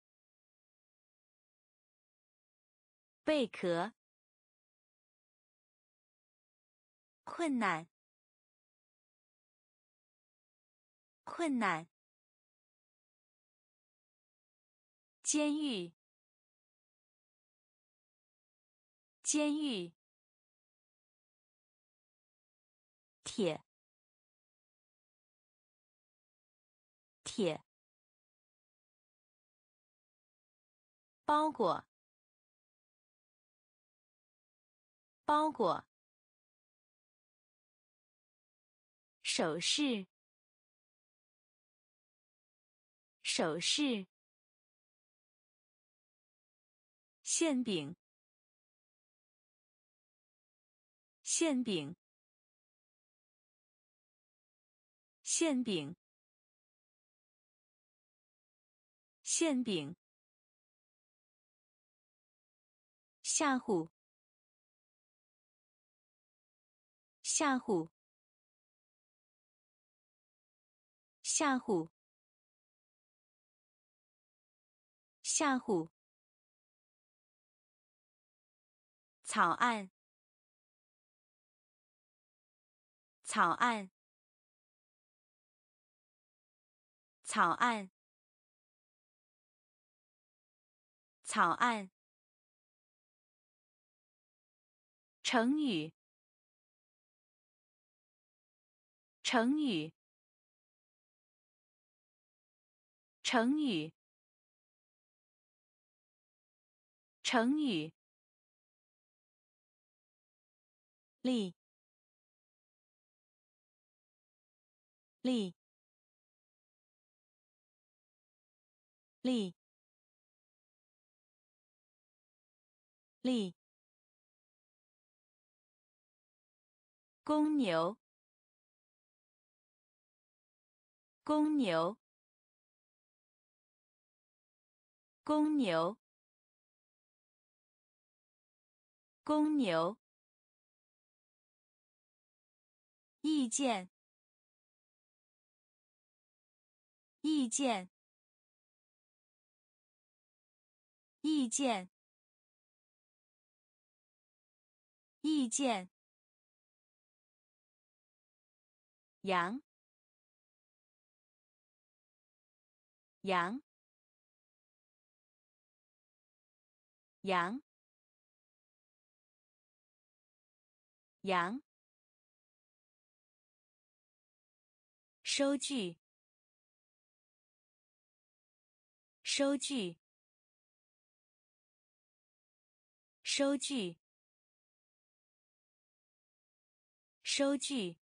贝壳。困难，困难。监狱，监狱。铁，铁。包裹，包裹。首饰，首饰。馅饼，馅饼，馅饼，馅饼。吓唬，吓唬，吓唬，吓唬。草案，草案，草案，草案。成语，成语，成语， 成语力力力力公牛公牛公牛公牛意见意见意见意见羊羊羊羊收据收据收据收据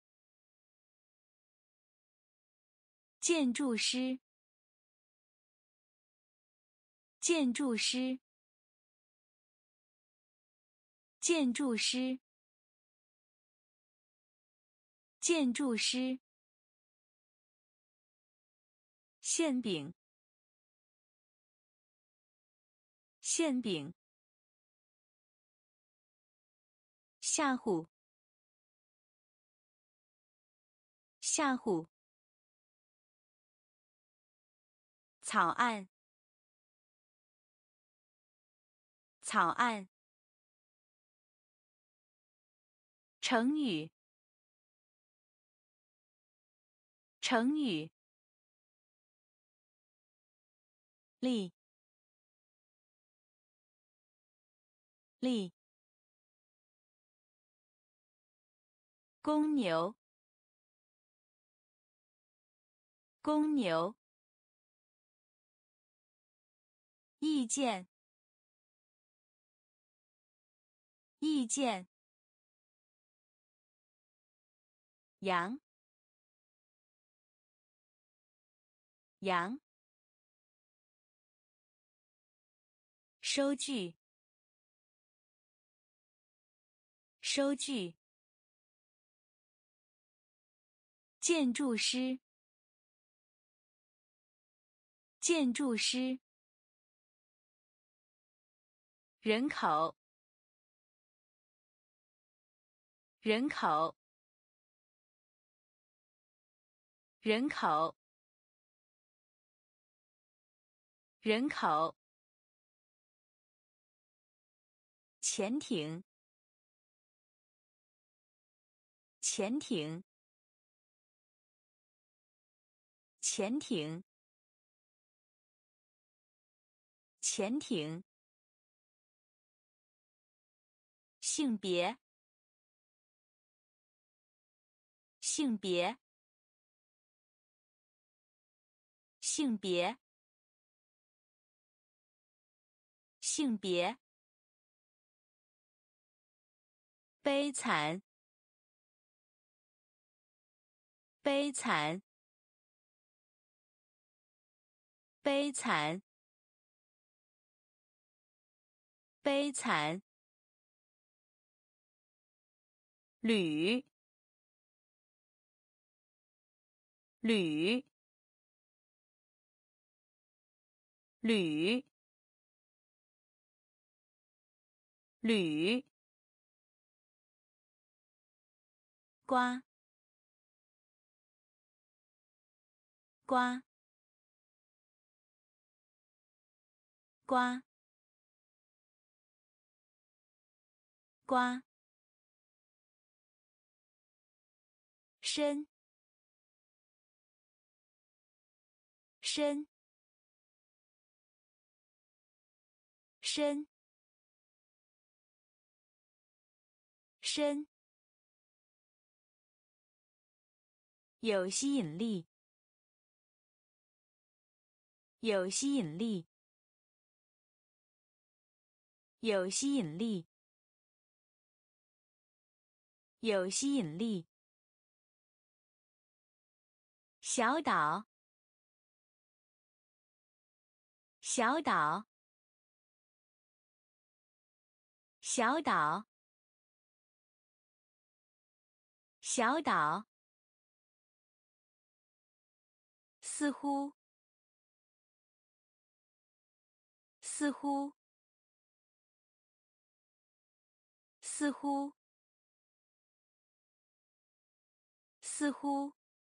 建筑师建筑师建筑师建筑师馅饼馅饼吓唬吓唬草案草案成语成语力力公牛公牛意见意见羊羊收据收据建筑师建筑师人口人口人口人口潜艇潜艇潜艇潜艇性别性别性别性别悲惨悲惨悲惨悲惨铝铝铝铝瓜瓜瓜瓜深深深深有吸引力有吸引力有吸引力，有吸引力。小岛，小岛，小岛，小岛。似乎，似乎，似乎，似乎。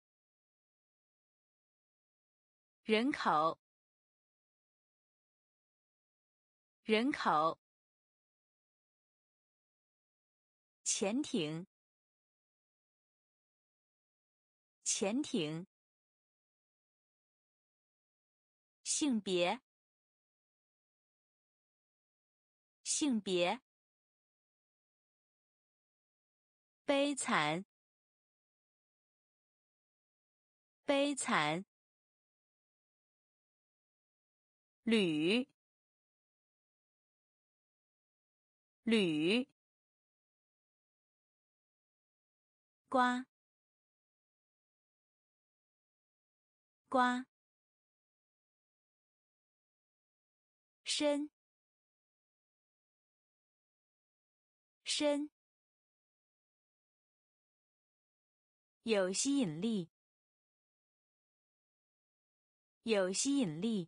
人口，人口。潜艇，潜艇。性别，性别。悲惨，悲惨。铝，铝。瓜，瓜。深，深。有吸引力，有吸引力。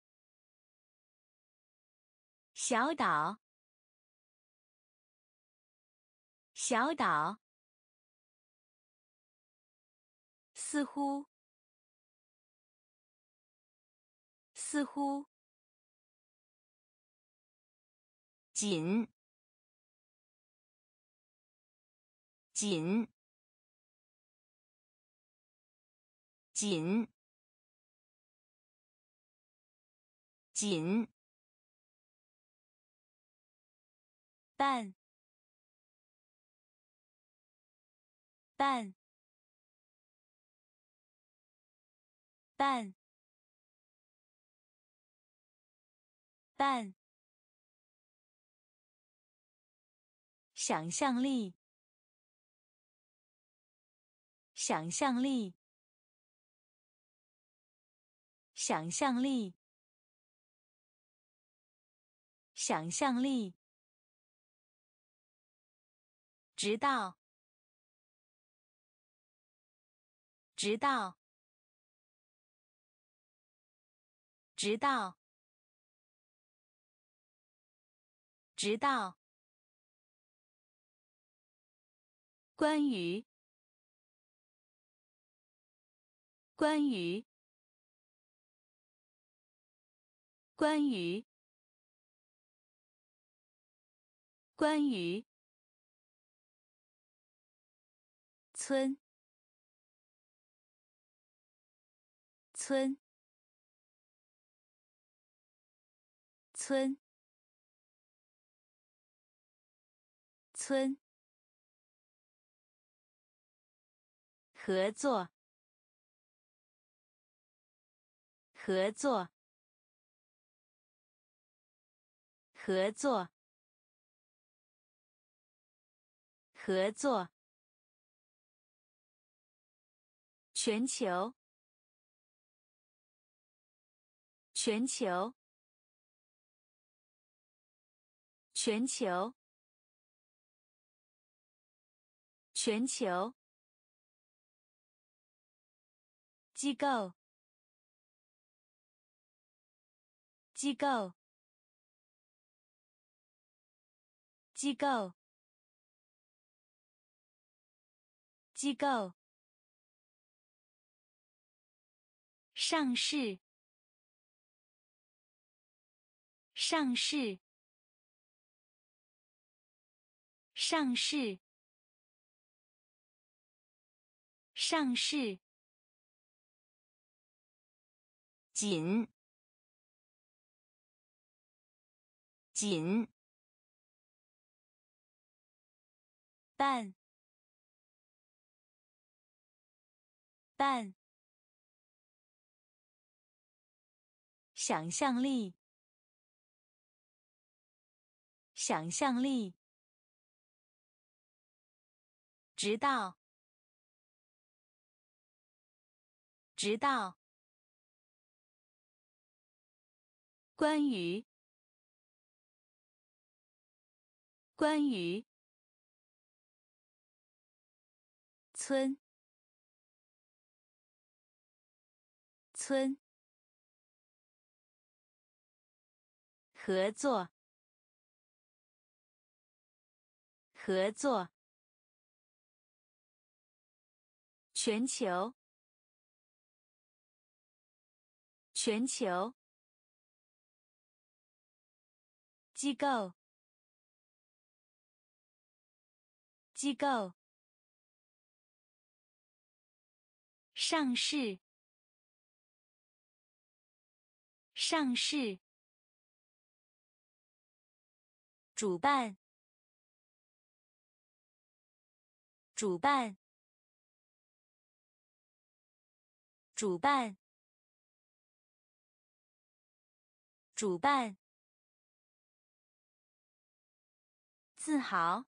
小岛，小岛。似乎，似乎。紧，紧，紧，紧。蛋，蛋，蛋，蛋。想象力，想象力，想象力，想象力。直到，直到，直到，直到。关于，关于，关于，关于。村，村，村，村。合作，合作，合作，合作。全球，全球，全球，全球。机构，机构，机构，机构。上市，上市，上市，上市。紧，紧。蛋，蛋。想象力， 想象力，直到，直到，关于，关于，村，村，合作，合作，全球，全球，机构，机构，上市，上市，主办，主办，主办，主办，自豪，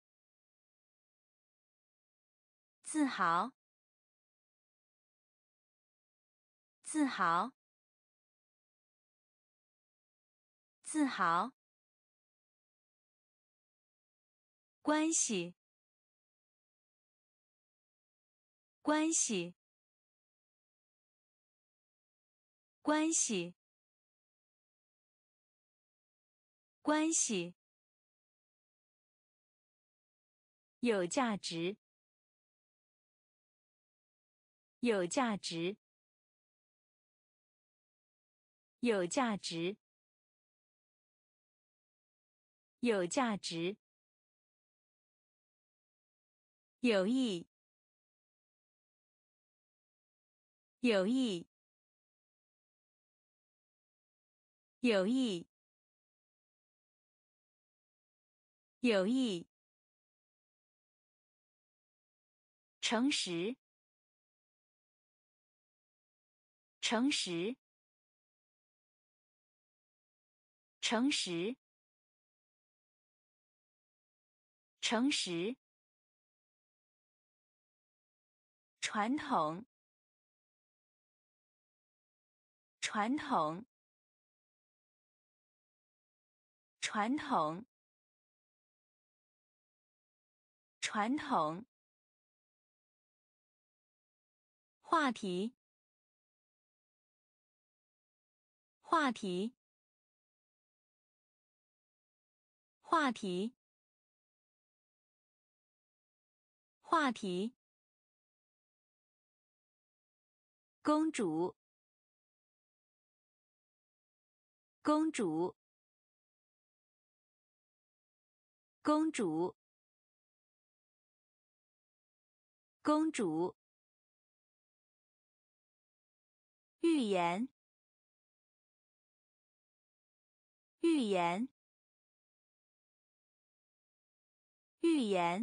自豪，自豪，自豪，关系，关系，关系，关系，有价值，有价值，有价值，有价值，有益，有益，有益，有益，诚实，诚实，诚实，诚实，传统，传统，传统，传统，话题，话题，话题，话题，公主，公主，公主，公主，预言，预言，预言，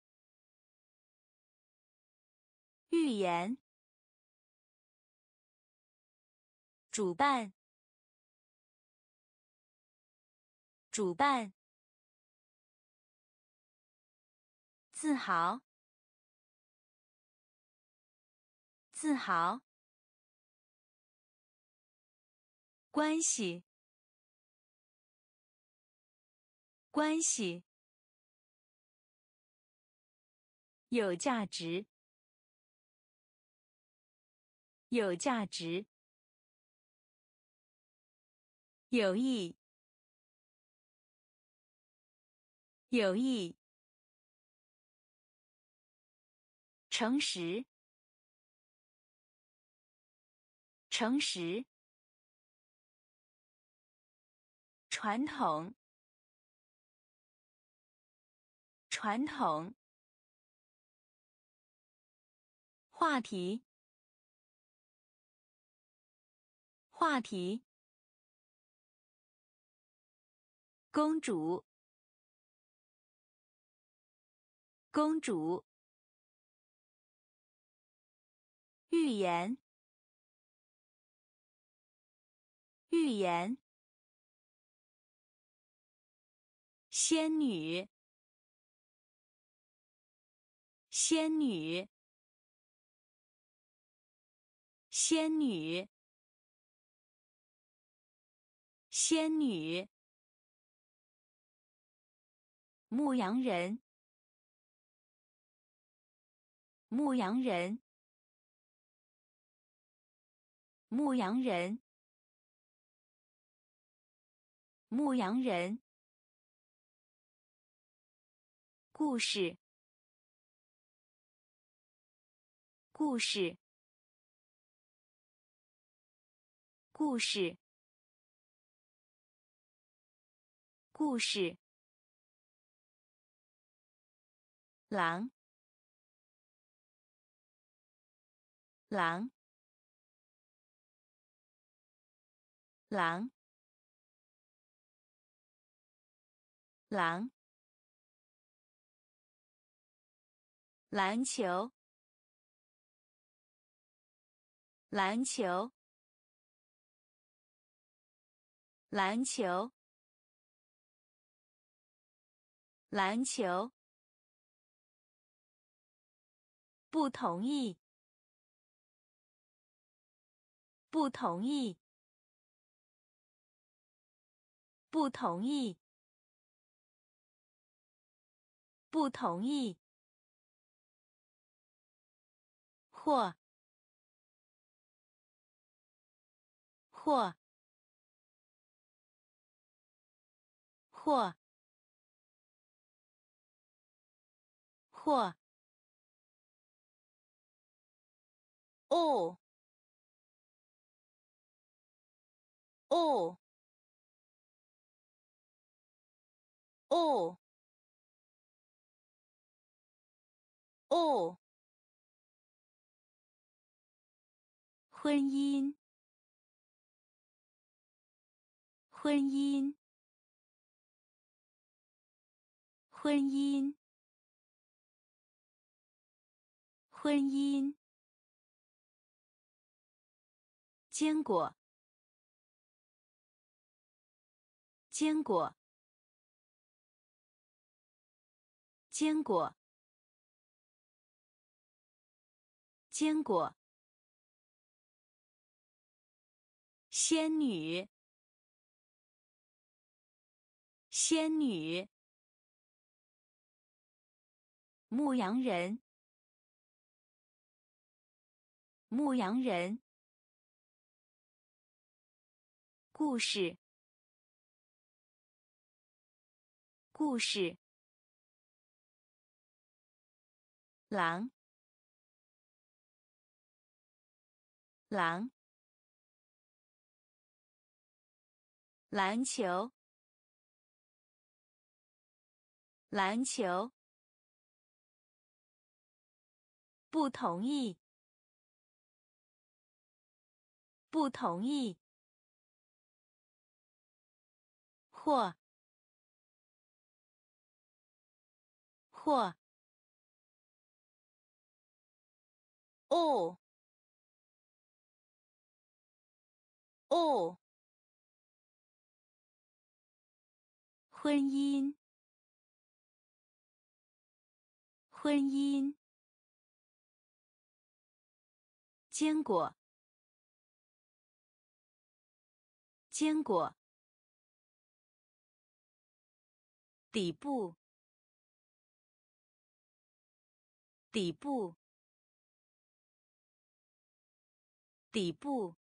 预言，主办，主办，自豪，自豪，关系，关系，有价值，有价值，有益，有益，诚实，诚实，传统，传统，话题，话题，公主，公主，预言，预言， 仙女，仙女，仙女，仙女，牧羊人，牧羊人，牧羊人，牧羊人，故事，故事，故事，故事，狼，狼，狼，狼，篮球，篮球，篮球，篮球，不同意，不同意，不同意，不同意，或，或，或，或，哦，哦，哦，哦，婚姻，婚姻，婚姻，婚姻，坚果，坚果，坚果，坚果，仙女，仙女，牧羊人，牧羊人，故事，故事，狼，狼，篮球，篮球，不同意，不同意，或，或，哦，哦，婚姻，婚姻，坚果，坚果，底部，底部，底部，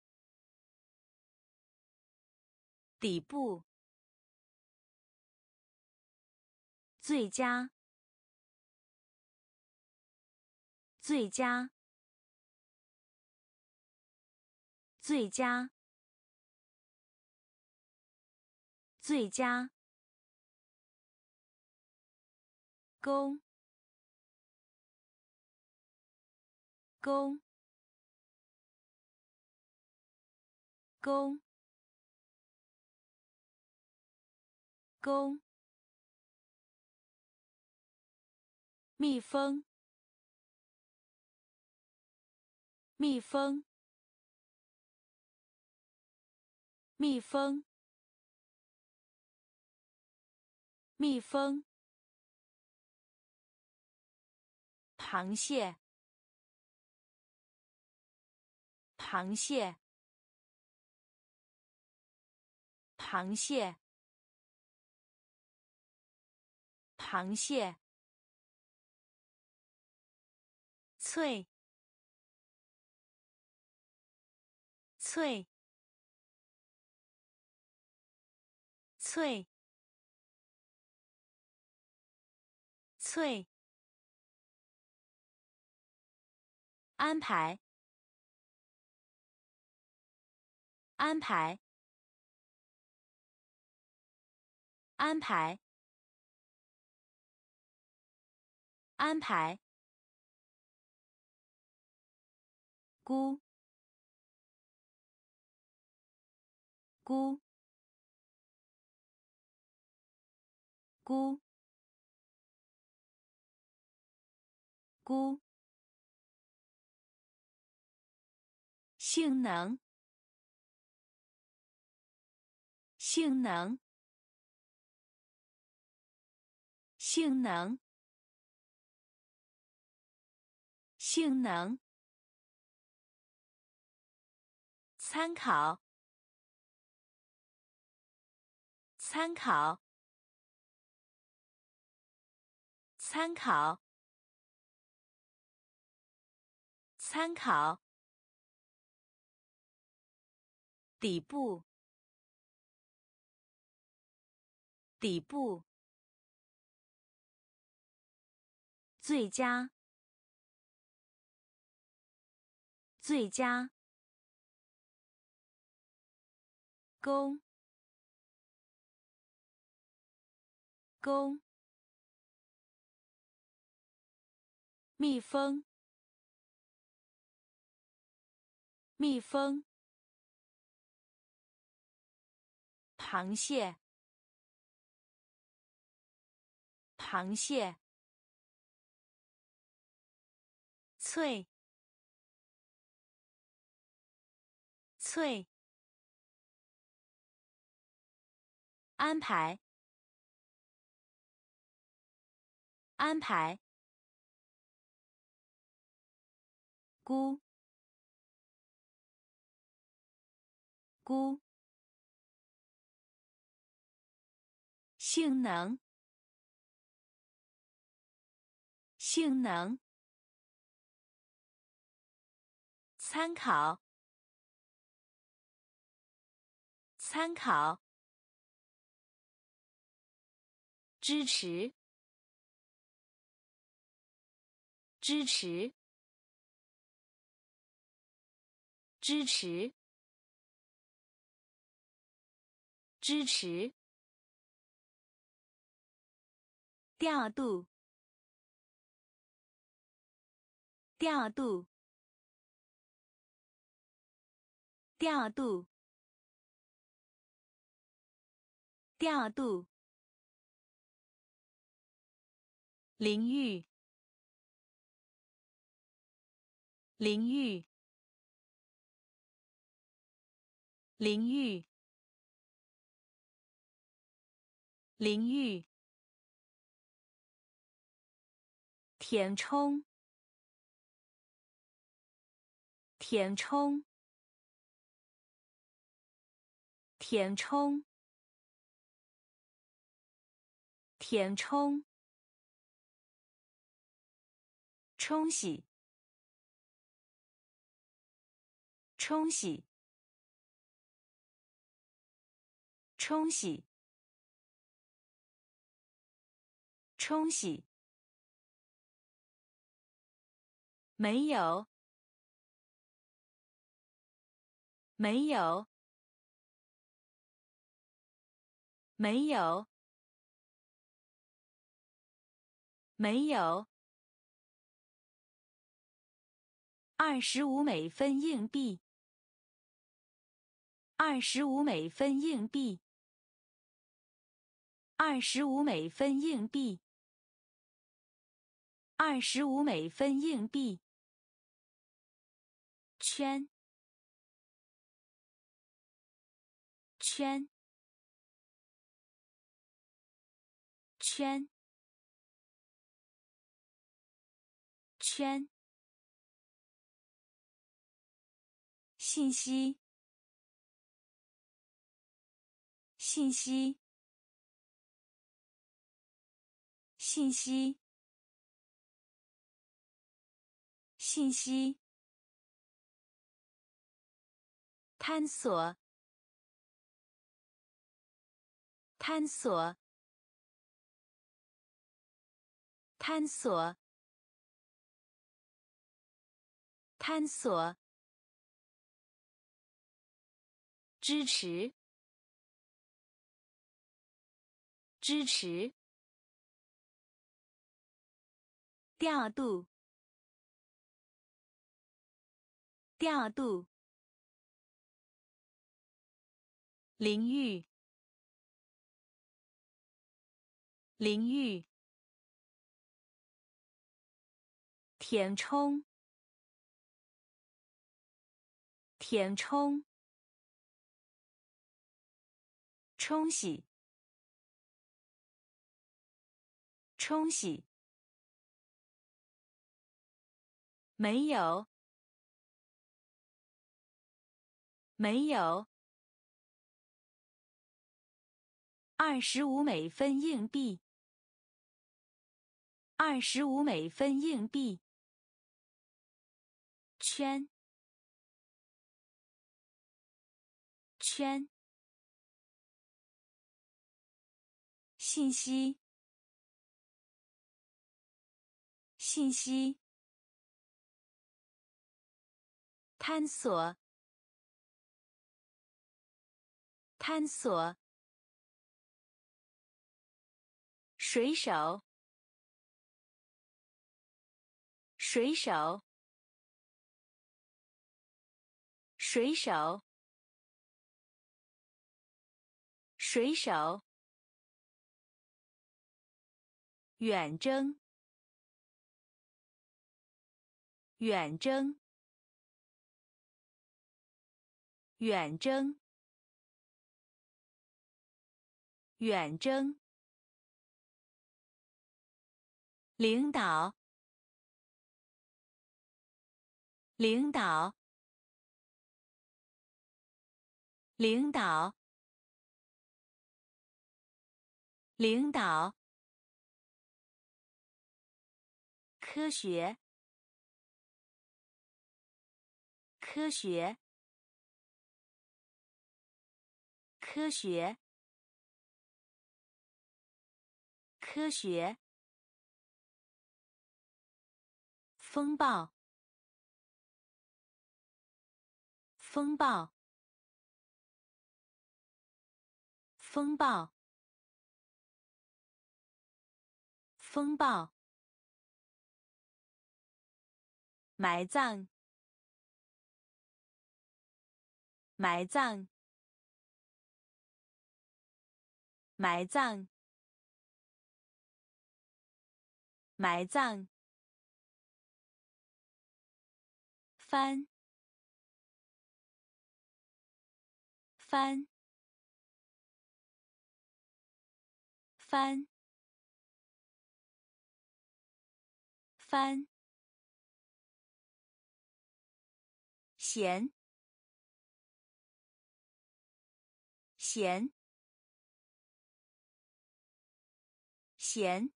底部，最佳，最佳，最佳，最佳，公，公，公，公，蜜蜂，蜜蜂，蜜蜂， 蜜蜂，螃蟹，螃蟹，螃蟹，螃蟹，脆，脆，脆，脆，安排，安排，安排，安排，估，估，估，估，性能，性能，性能，性能，参考，参考，参考，参考，底部，底部，最佳，最佳，公，公，蜜蜂，蜜蜂，螃蟹，螃蟹，脆，脆，安排，安排，估，估，性能，性能，参考，参考，支持，支持，支持，支持，调度，调度，调度，调度，淋浴，淋浴，淋浴，淋浴，填充，填充，填充，填充，冲洗，冲洗，冲洗，冲洗，没有，没有，没有，没有，二十五美分硬币，二十五美分硬币，二十五美分硬币，二十五美分硬币，圈，圈， 圈圈信息信息信息信息探索探索探索探索支持支持调度调度淋浴淋浴填充填充冲洗冲洗没有没有二十五美分硬币二十五美分硬币圈圈信息信息探索探索水手水手水手水手远征远征远征远征领导领导领导领导科学科学科学科学风暴风暴风暴风暴埋葬埋葬埋葬埋葬翻翻翻翻咸咸咸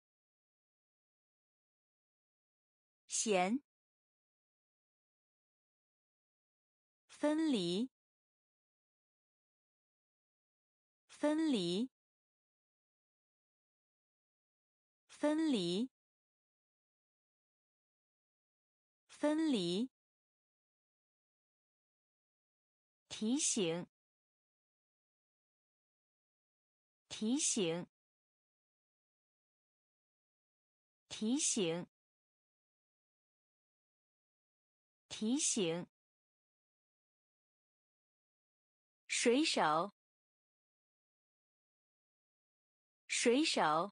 咸分离分离分离分离提醒提醒提醒提醒水手水手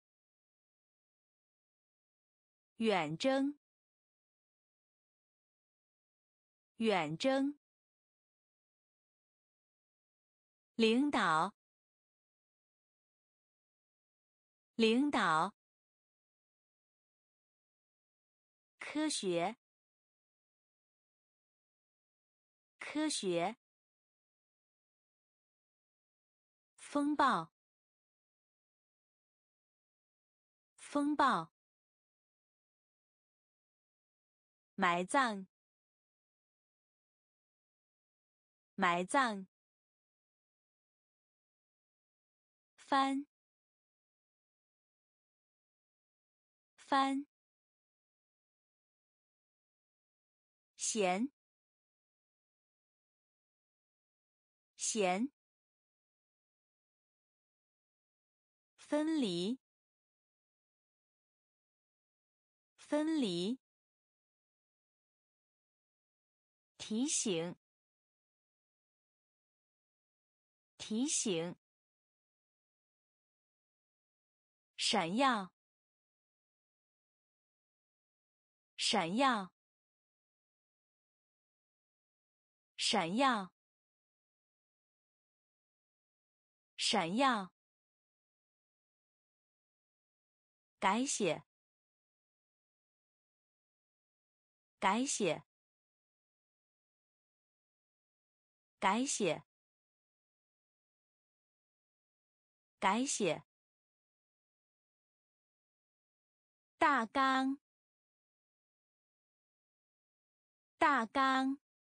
远征远征领导领导，科学，科学，风暴，风暴，埋葬，埋葬，翻，翻，咸，咸，分离，分离，提醒，提醒，闪耀，闪耀，闪耀，闪耀，改写，改写，改写，改写，大纲，大纲，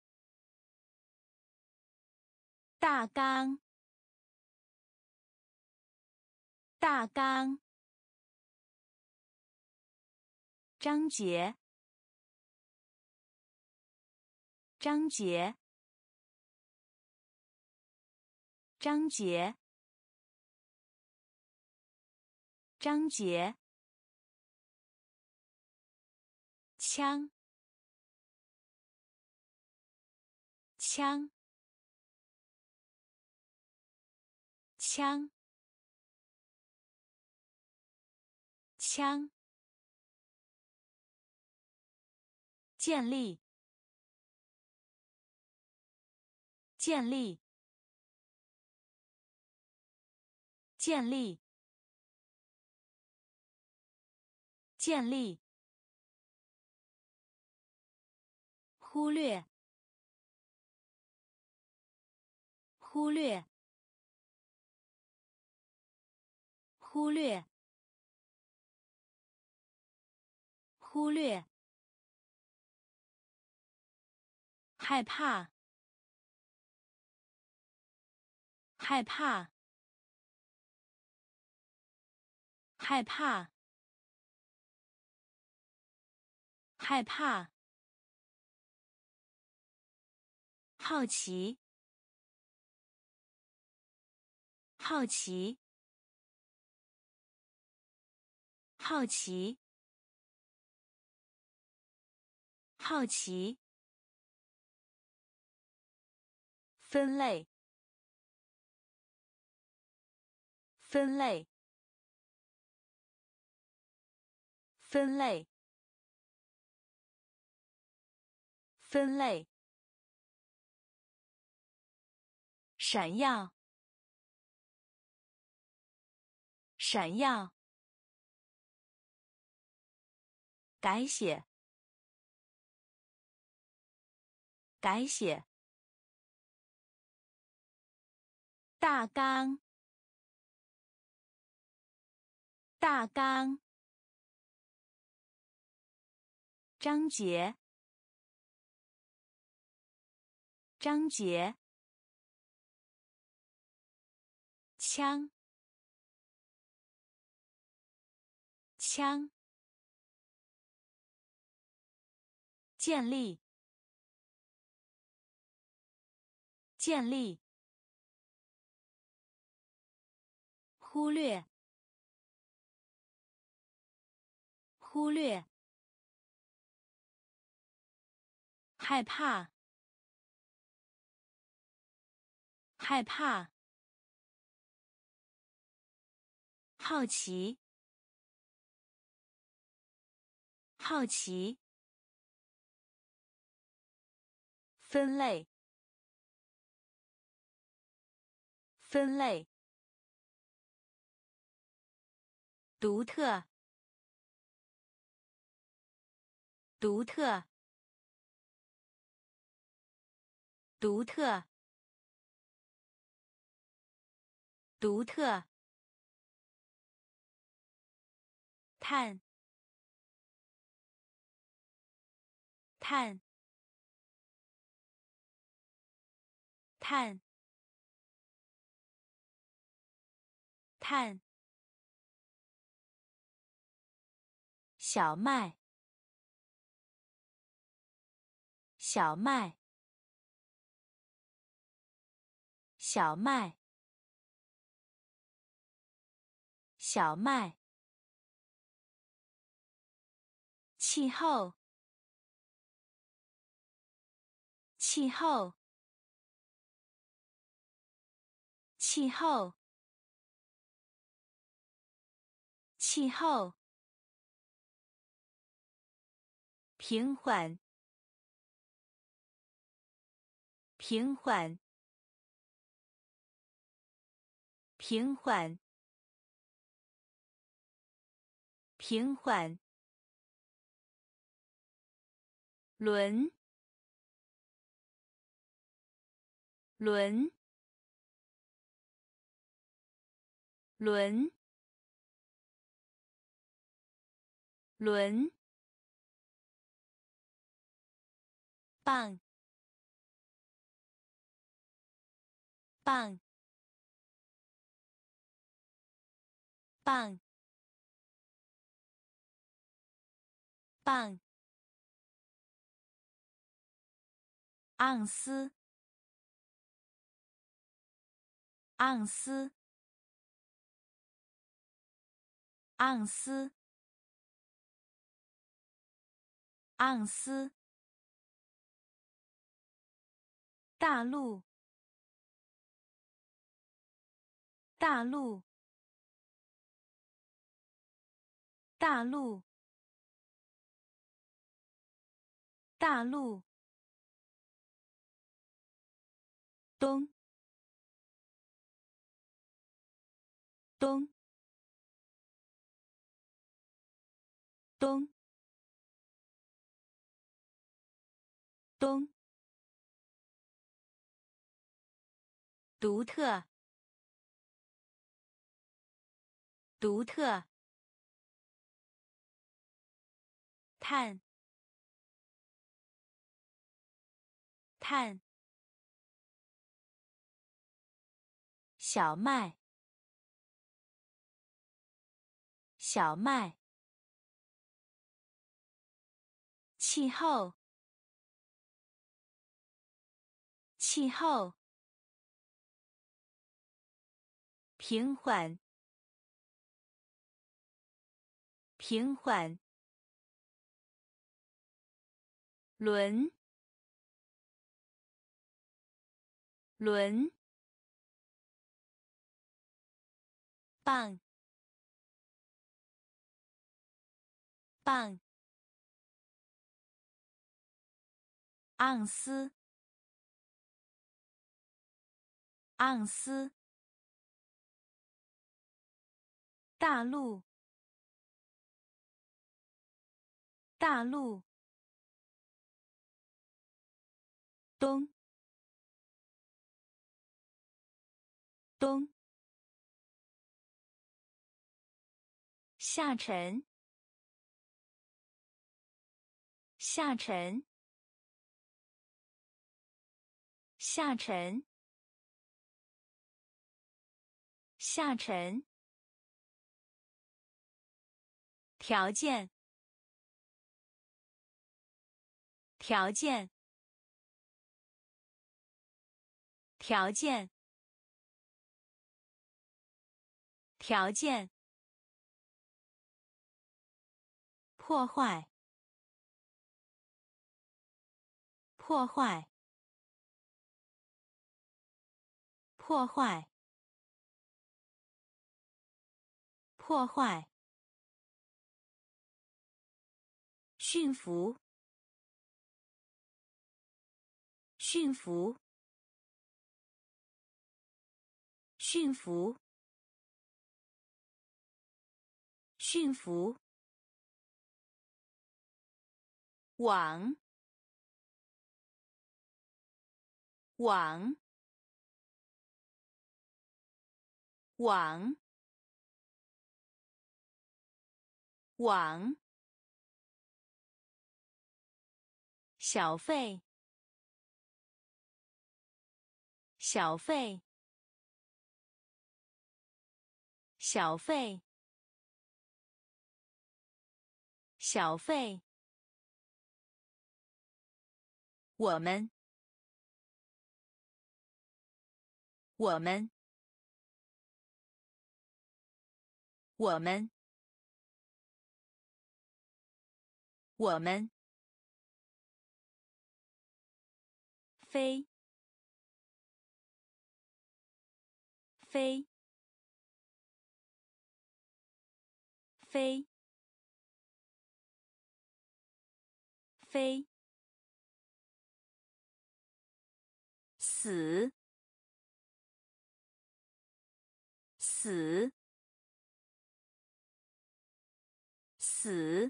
大纲，大纲，章节，章节，章节，章节，枪，枪，枪，枪，建立，建立，建立，建立，忽略，忽略，忽略，忽略，害怕，害怕，害怕，害怕，好奇，好奇，好奇，好奇，分类，分类，分类，分类，闪耀，闪耀，改写，改写，大纲，大纲，章节，章节，枪，枪，建立，建立，忽略，忽略，害怕，害怕，好奇，好奇，分类，分类， 独特，独特，独特，独特，碳，碳，碳，碳，小麦，小麦，小麦，小麦，气候，气候，气候，气候，平缓，平缓，平缓，平缓，轮，轮，轮，轮，棒，棒，棒，棒，盎司，盎司，盎司，盎司，大陆，大陆，大陆，大陆，东，东，东，东，独特，独特，碳，碳，小麦，小麦，气候，气候，平缓，平缓，轮，轮，棒，棒，盎司，盎司，大陆，大陆，东，东，下沉，下沉，下沉，下沉，条件，条件，条件，条件，破坏，破坏，破坏，破坏，驯服，驯服，驯服， 驯服，网，网，网，网，小费，小费，小费，小费，我们，我们，我们，我们，飞，飞，飞，飞，死，死，死，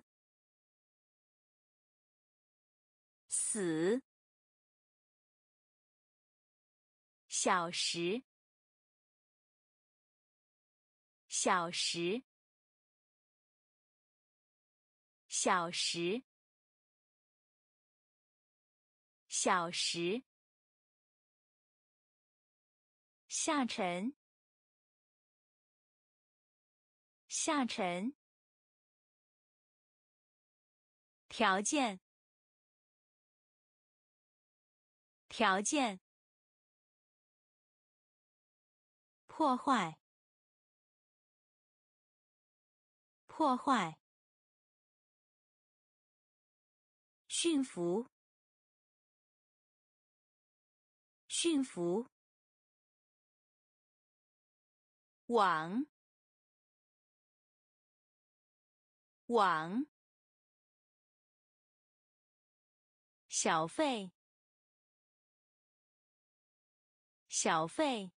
死，小时，小时，小时，小时，下沉，下沉，条件，条件，破坏，破坏，驯服，驯服，网，网，小费，小费，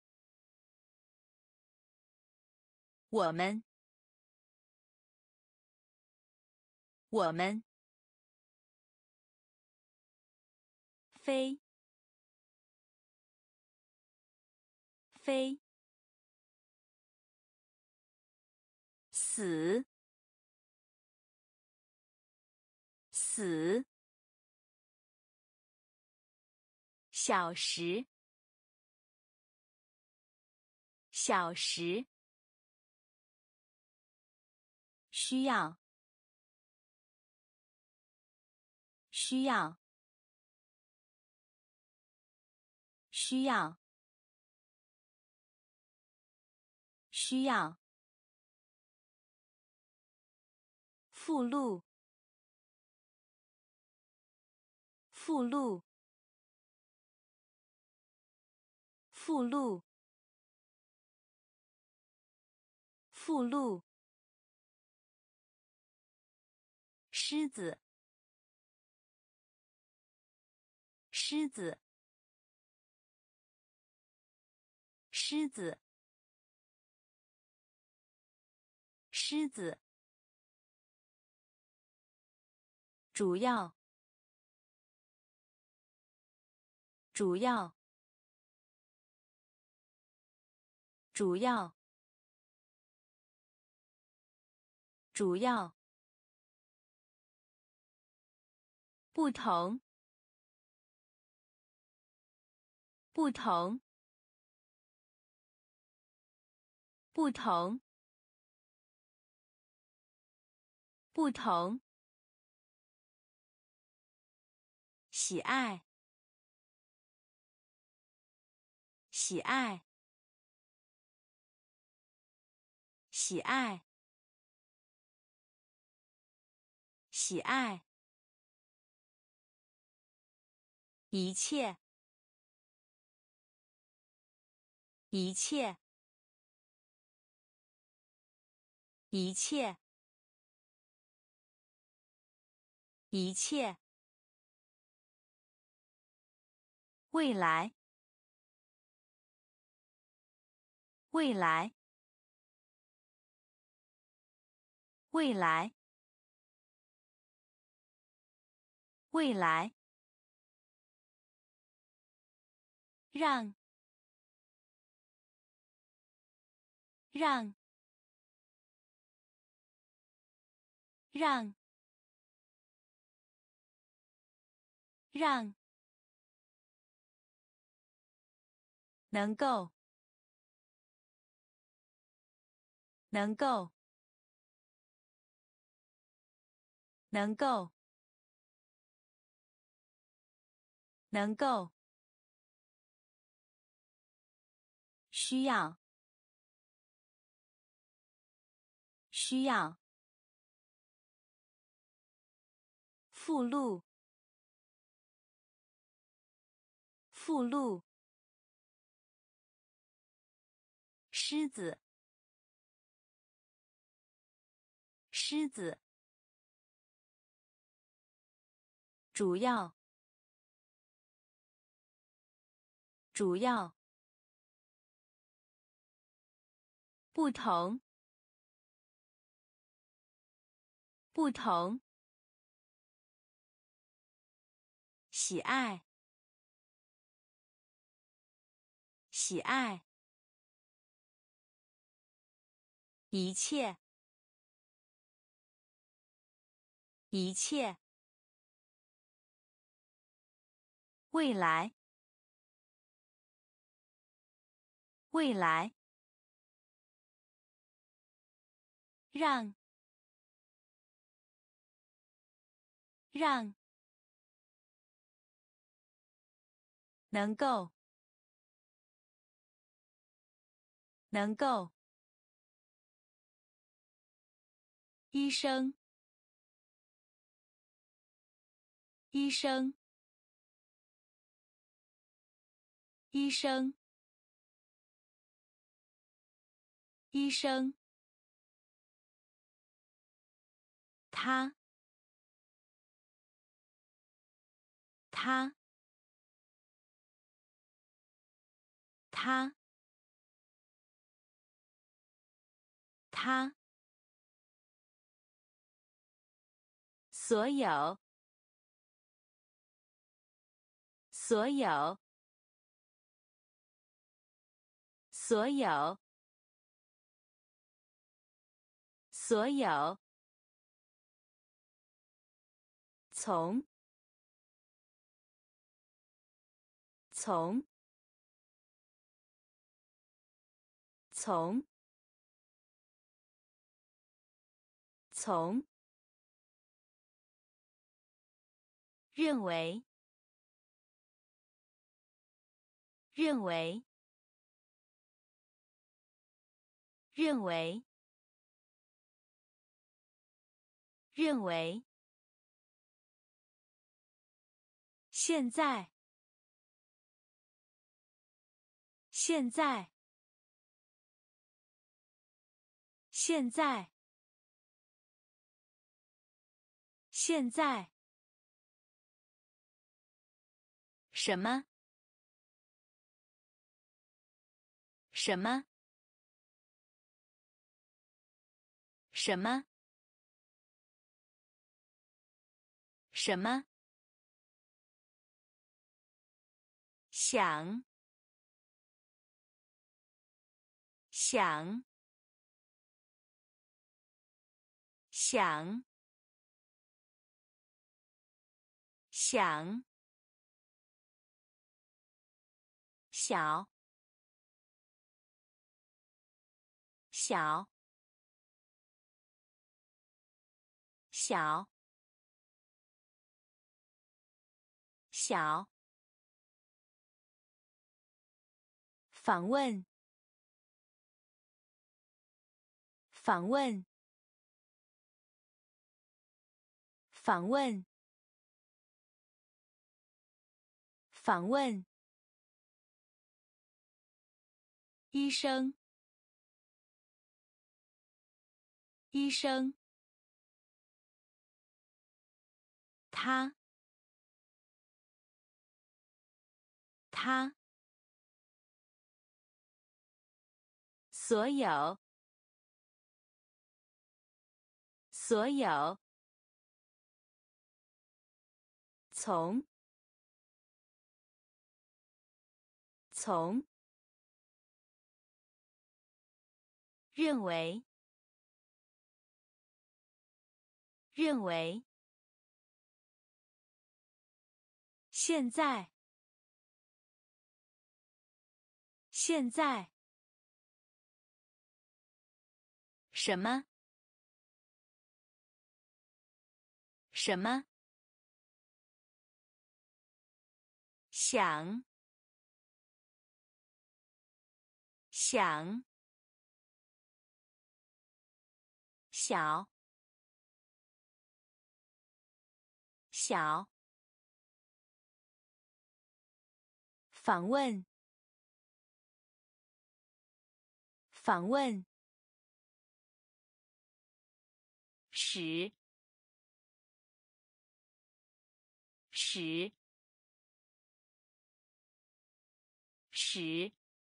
我们，我们，飞，飞，死，死，小时，小时，需要，需要，需要，需要，附录，附录，附录，附录，狮子，狮子，狮子，狮子，主要，主要，主要，主要，不同，不同，不同，不同，喜爱，喜爱，喜爱，喜爱，一切，一切，一切，一切，未来，未来， 未来，未来，让，让，让，让，能够，能够，能够，能够，需要，需要，附录，附录，狮子，狮子，主要，主要，不同，不同，喜爱，喜爱，一切，一切，未来，未来，让，让，能够，能够，医生，医生，医生，医生，他，他，他，他，所有，所有，所有，所有，从，从，从，从，认为，认为，认为，认为，现在，现在，现在，现在，什么？什么？什么？什么？想，想，想，想，小，小，小，小，访问，访问，访问，访问，医生，医生，他，他，所有， 所有，从，从，认为，认为，现在，现在，什么？什么？想，想，小，小，访问，访问，使，使，使，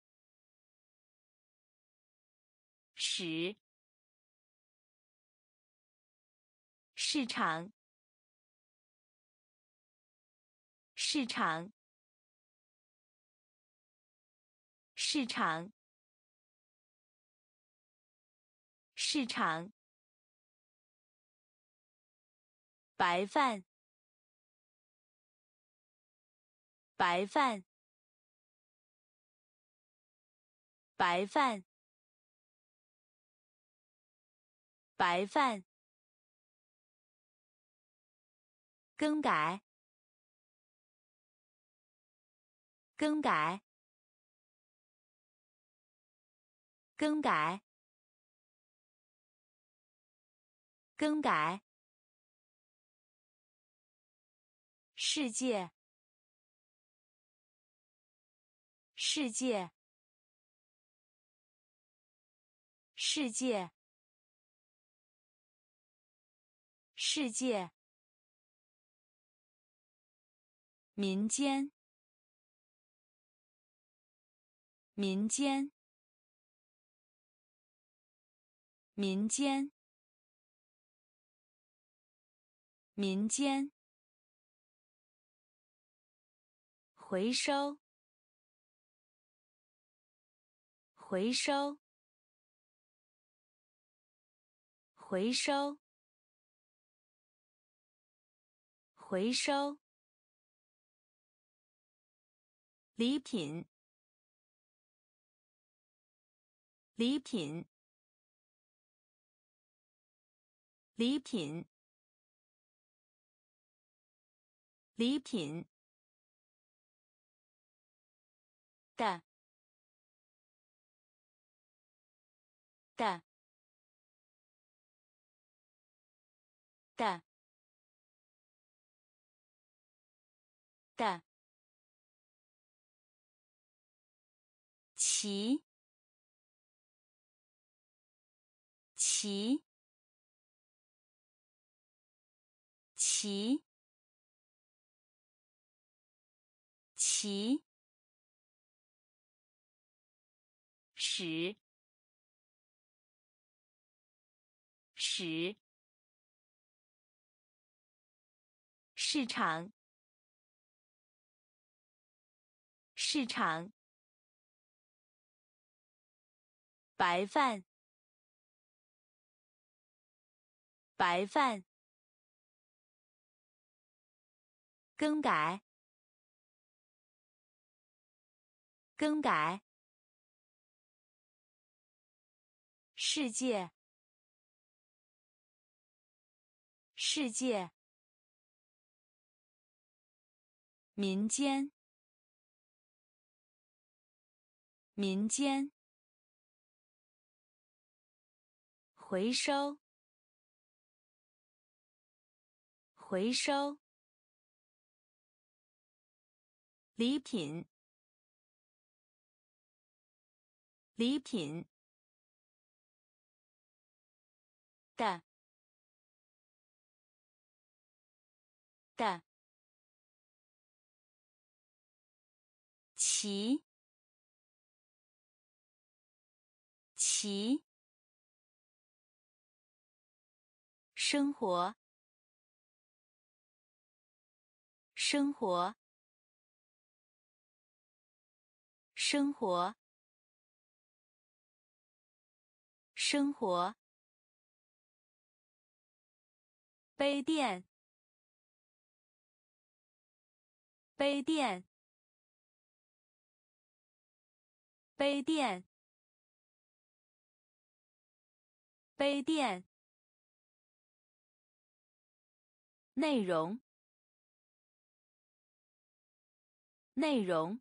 使，市场，市场，市场，市场，白饭，白饭，白饭，白饭，更改，更改，更改，更改，世界，世界，世界，世界，民间，民间，民间，民间，回收，回收，回收，回收，礼品，礼品，礼品，礼品，的，的，的，的，齐，齐，齐，齐，使，使，市场，市场，白饭，白饭，更改，更改，世界，世界，民间，民间，回收，回收，礼品，礼品，的，的，齐，齐， 生活，生活，生活，生活。杯垫，杯垫，杯垫，杯垫。内容，内容，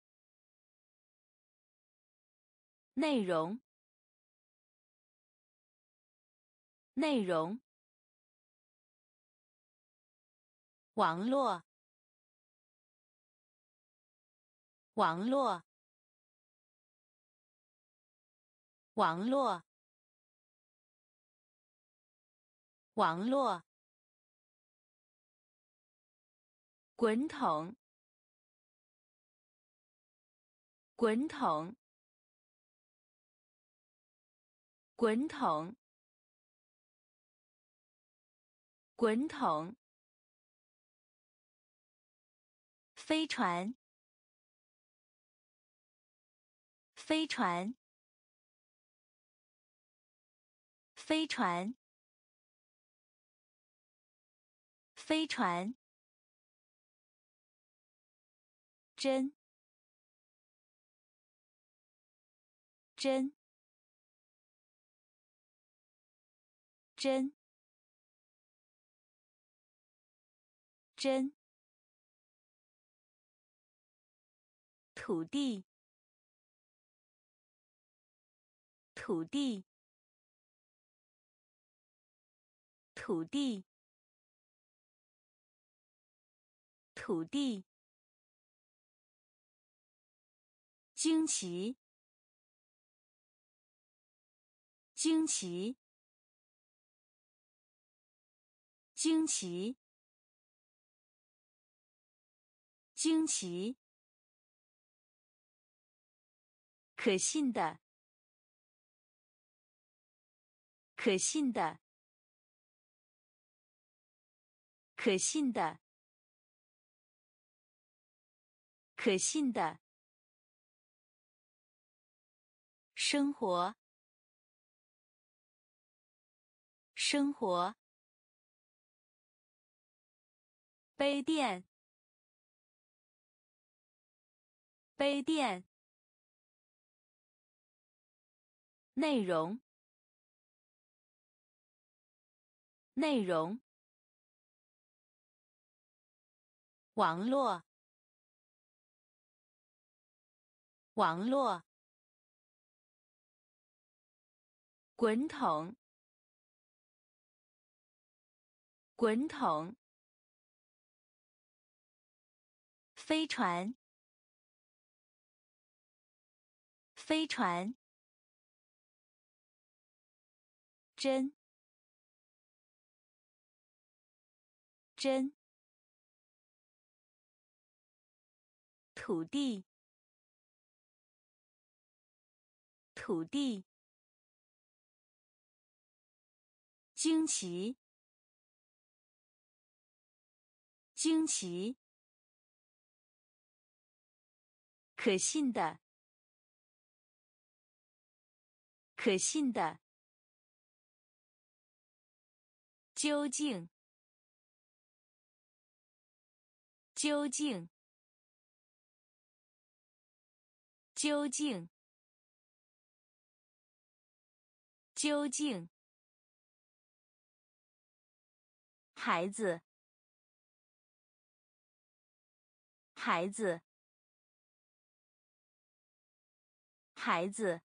内容，内容。网络，网络，网络，网络。滚筒，滚筒，滚筒，滚筒。飞船，飞船，飞船，飞船。针，针，针，针。土地，土地，土地，土地。惊奇，惊奇，惊奇，惊奇。可信的，可信的，可信的，可信的。生活，生活。杯垫，杯垫。内容，内容。网络，网络。滚筒，滚筒。飞船，飞船。针，针。土地，土地。惊奇，惊奇。可信的，可信的。究竟，究竟，究竟，究竟。孩子，孩子，孩子，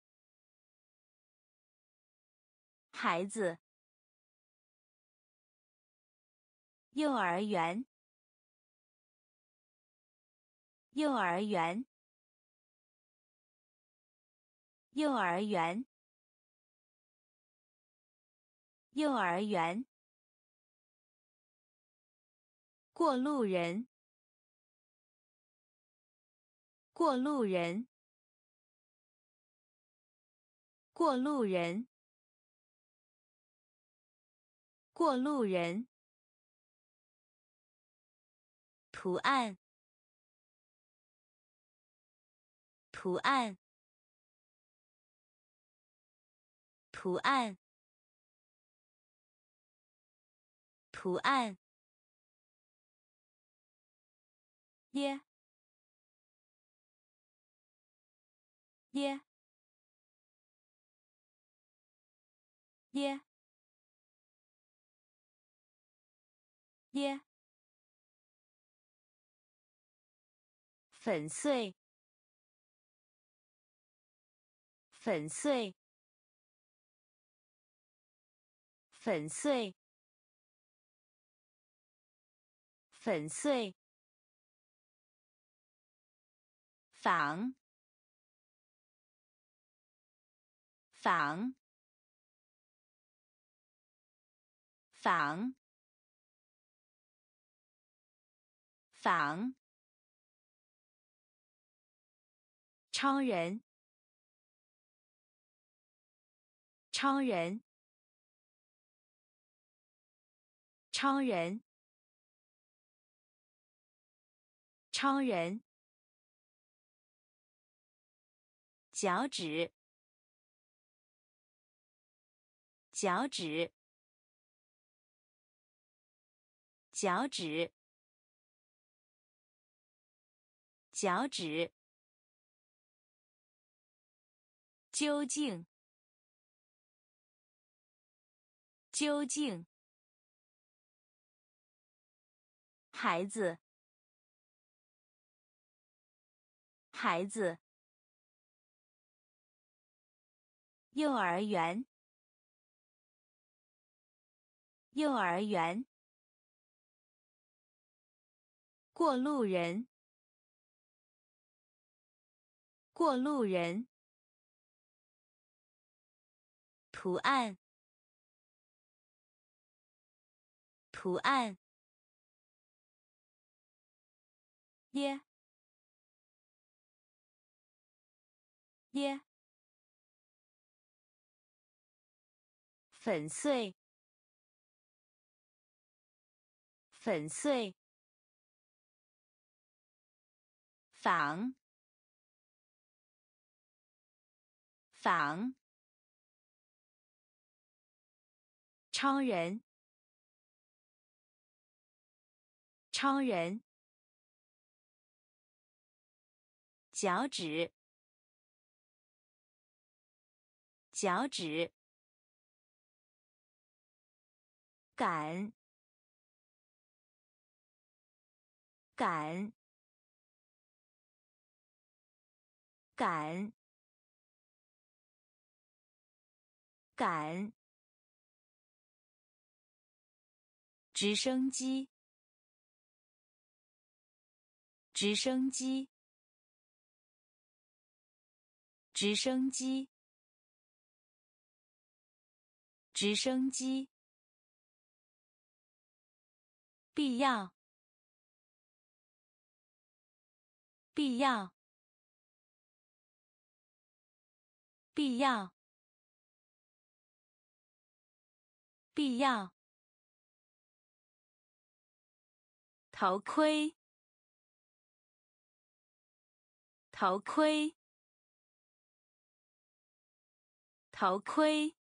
孩子。幼儿园，幼儿园，幼儿园，幼儿园。过路人，过路人，过路人。 过路人。图案，图案，图案，图案。耶，耶，耶，耶。粉碎，粉碎，粉碎，粉碎。仿，仿，仿，仿。超人，超人，超人，超人。脚趾，脚趾，脚趾，脚趾。究竟，究竟。孩子，孩子。幼儿园，幼儿园。过路人，过路人。图案，图案。耶，耶。粉碎，粉碎。仿，仿。超人，超人。脚趾，脚趾。赶，赶，赶，赶。直升机，直升机，直升机，直升机。必要，必要，必要，必要。头盔，头盔，头盔，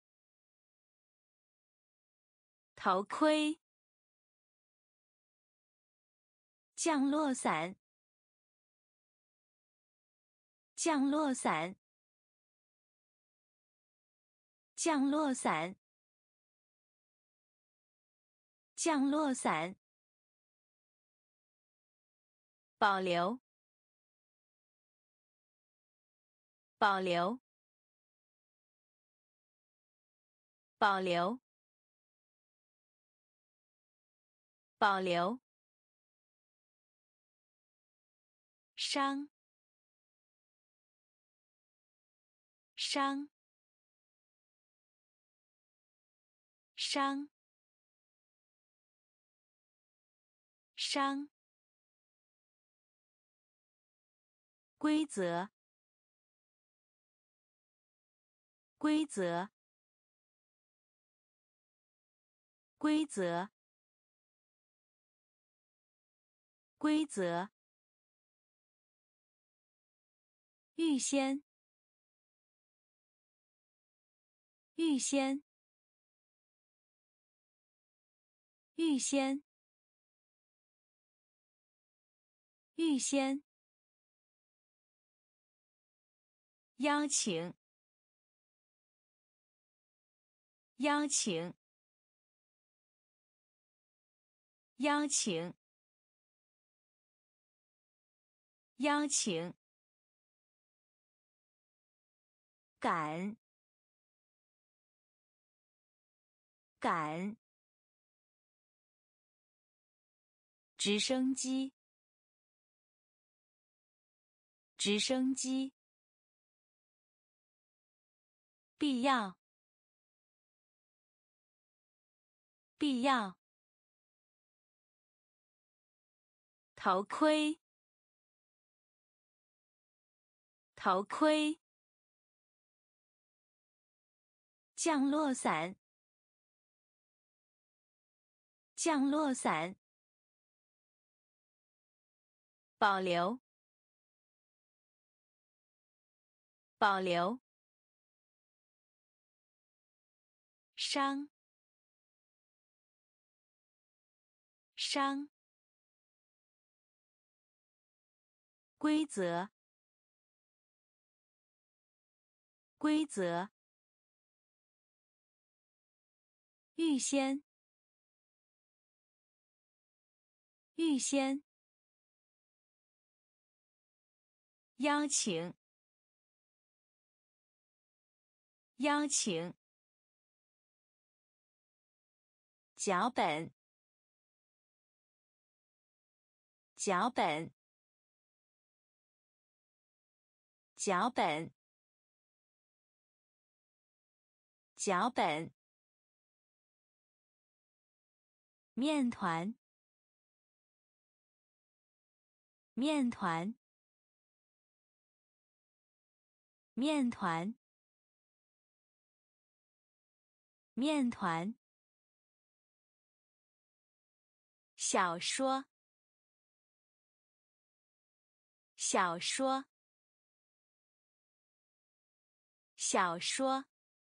头盔。降落伞，降落伞，降落伞，降落伞。保留，保留，保留，保留。伤，伤，伤，伤。规则，规则， 规则，规则，预先，预先，预先，预先，邀请，邀请，邀请，邀请，赶，赶，直升机，直升机，必要，必要，头盔，头盔，降落伞，降落伞，保留，保留，伤，伤，规则，规则，预先，预先，邀请，邀请，脚本，脚本，脚本，脚本，面团，面团，面团，面团，小说，小说，小说，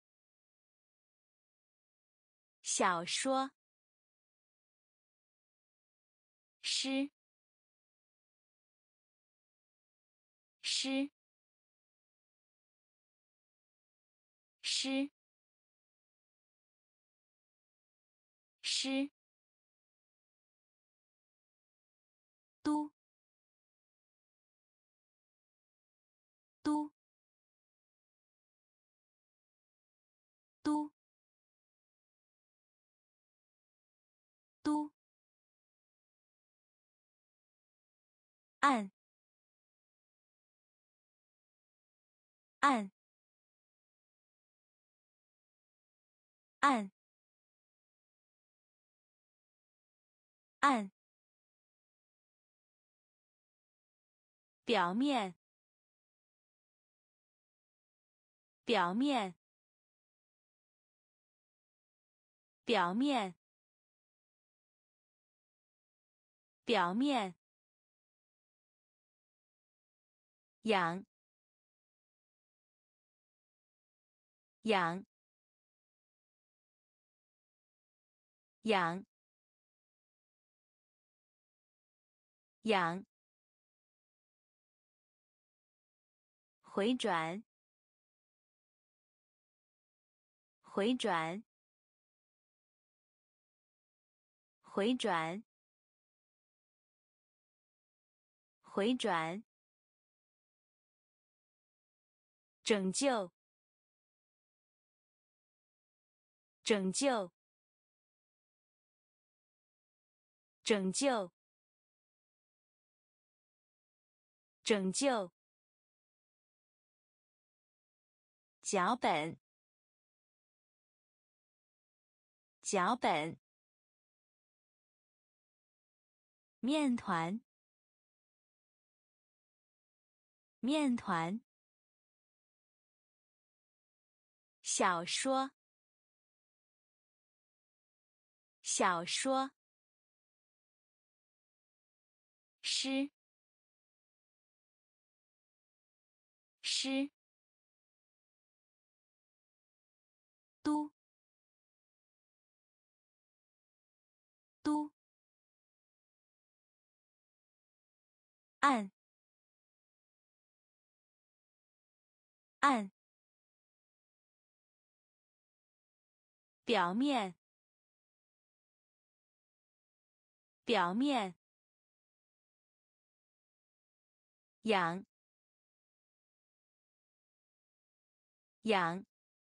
小说，诗，诗，诗，诗，都，都，都，都，按，按，按，按，表面，表面，表面，表面，养，养，养，养，回转，回转，回转，回转，拯救，拯救，拯救，拯救，脚本，脚本，面团，面团，小说， 小说，诗，诗，都，都，按，按，表面，表面，养，养，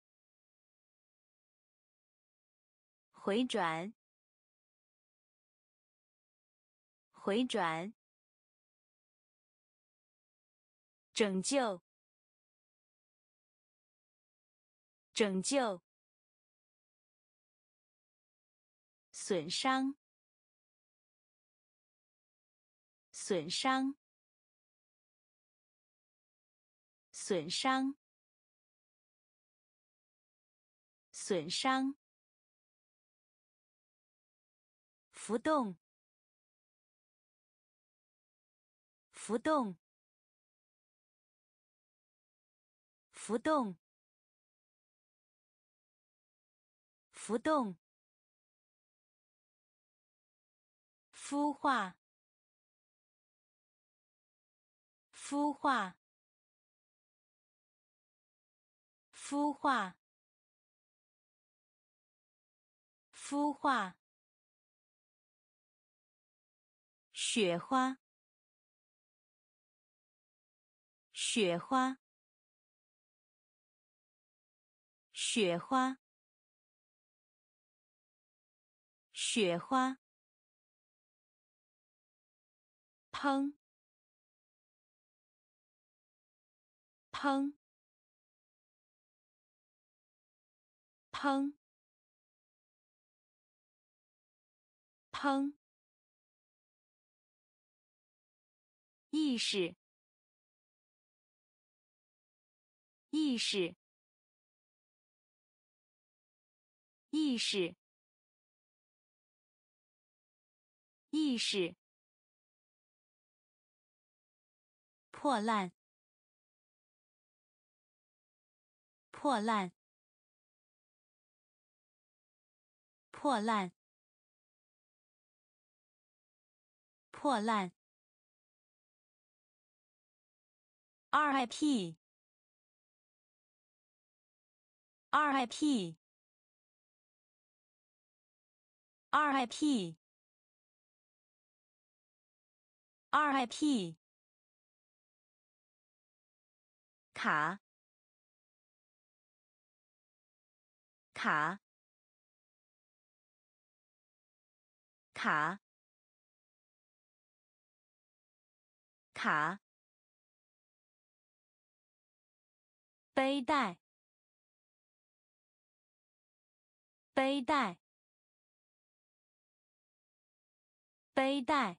回转，回转，拯救，拯救，损伤，损伤，损伤，损伤，浮动，浮动，浮动，浮动，孵化，孵化，孵化，孵化，雪花，雪花，雪花，雪花，烹，烹，烹，烹，意识，意识，意识，意识，破烂，破烂，破烂，破烂，R I P，R I P，R I P，R I P，卡，卡，卡，卡，背带，背带，背带，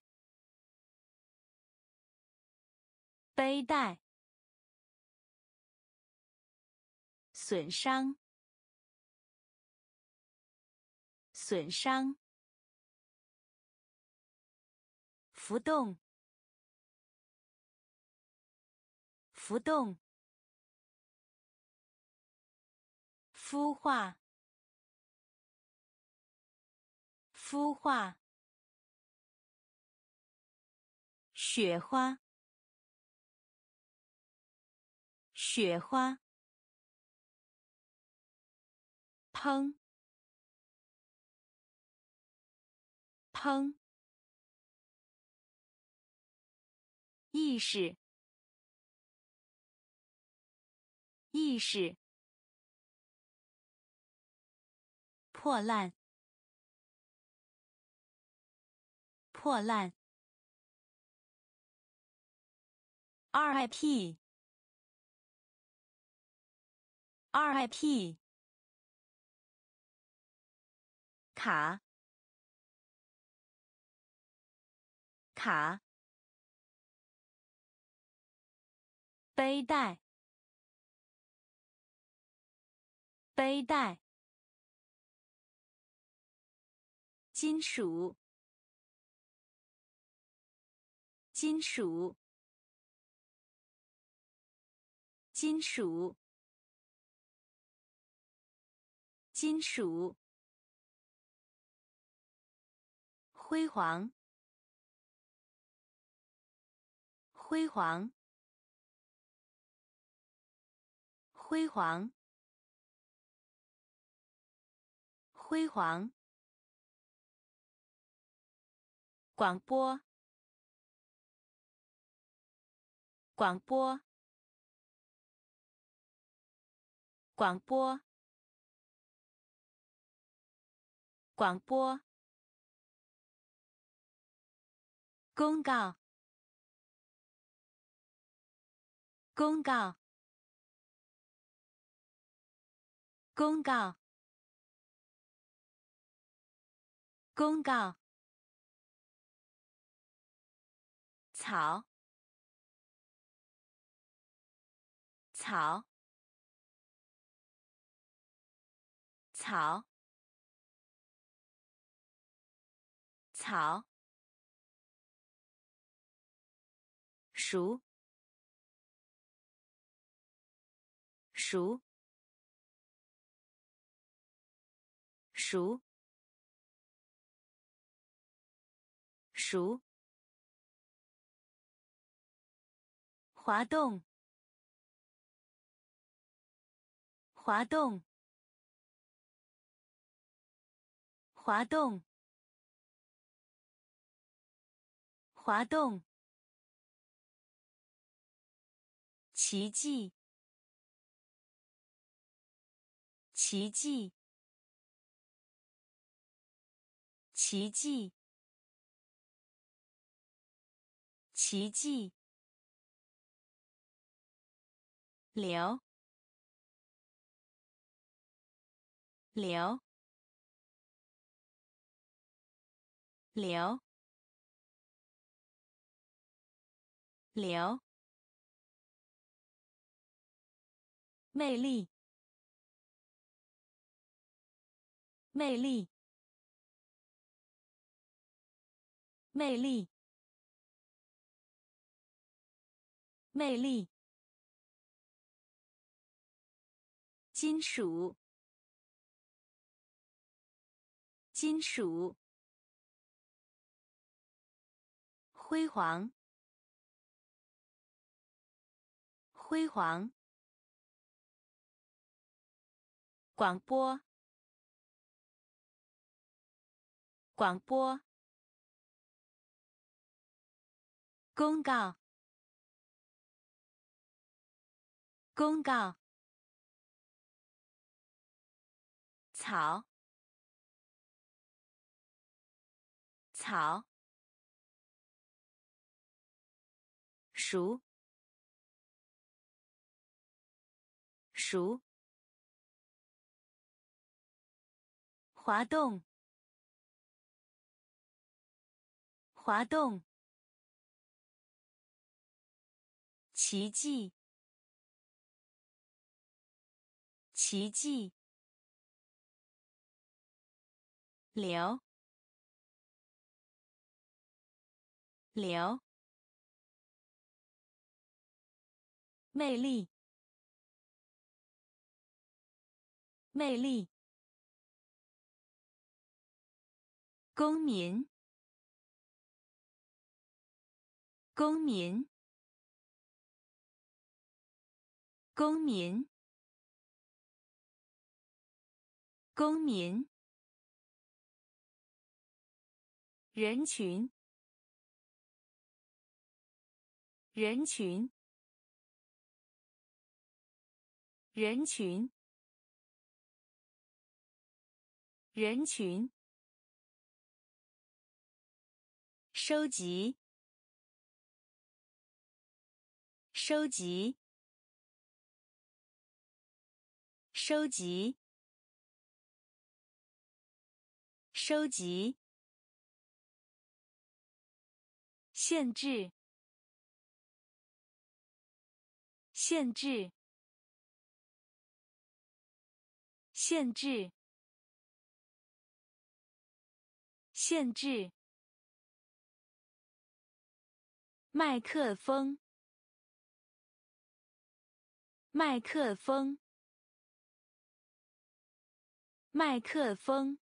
背带，损伤，损伤，浮动，浮动，孵化，孵化，雪花，雪花，烹，烹，意识，意识，破烂，破烂，R I P，R I P，卡，卡，背带，背带， 金属，金属，金属，金属，辉煌，辉煌，辉煌，辉煌，广播，广播，广播，广播，公告，公告，公告，公告，草，草，草，草，熟，熟，熟，熟，滑动，滑动，滑动，滑动，奇迹，奇迹，奇迹，奇迹，流，流，流，流，魅力，魅力，魅力，魅力，金属，金属，辉煌，辉煌，广播，广播，公告，公告，草，草，熟，熟，滑动，滑动，奇迹，奇迹，流，流，魅力，魅力，公民，公民，公民，公民，人群，人群，人群，人群，收集，收集，收集，收集，限制，限制，限制， 限制。麦克风，麦克风，麦克风，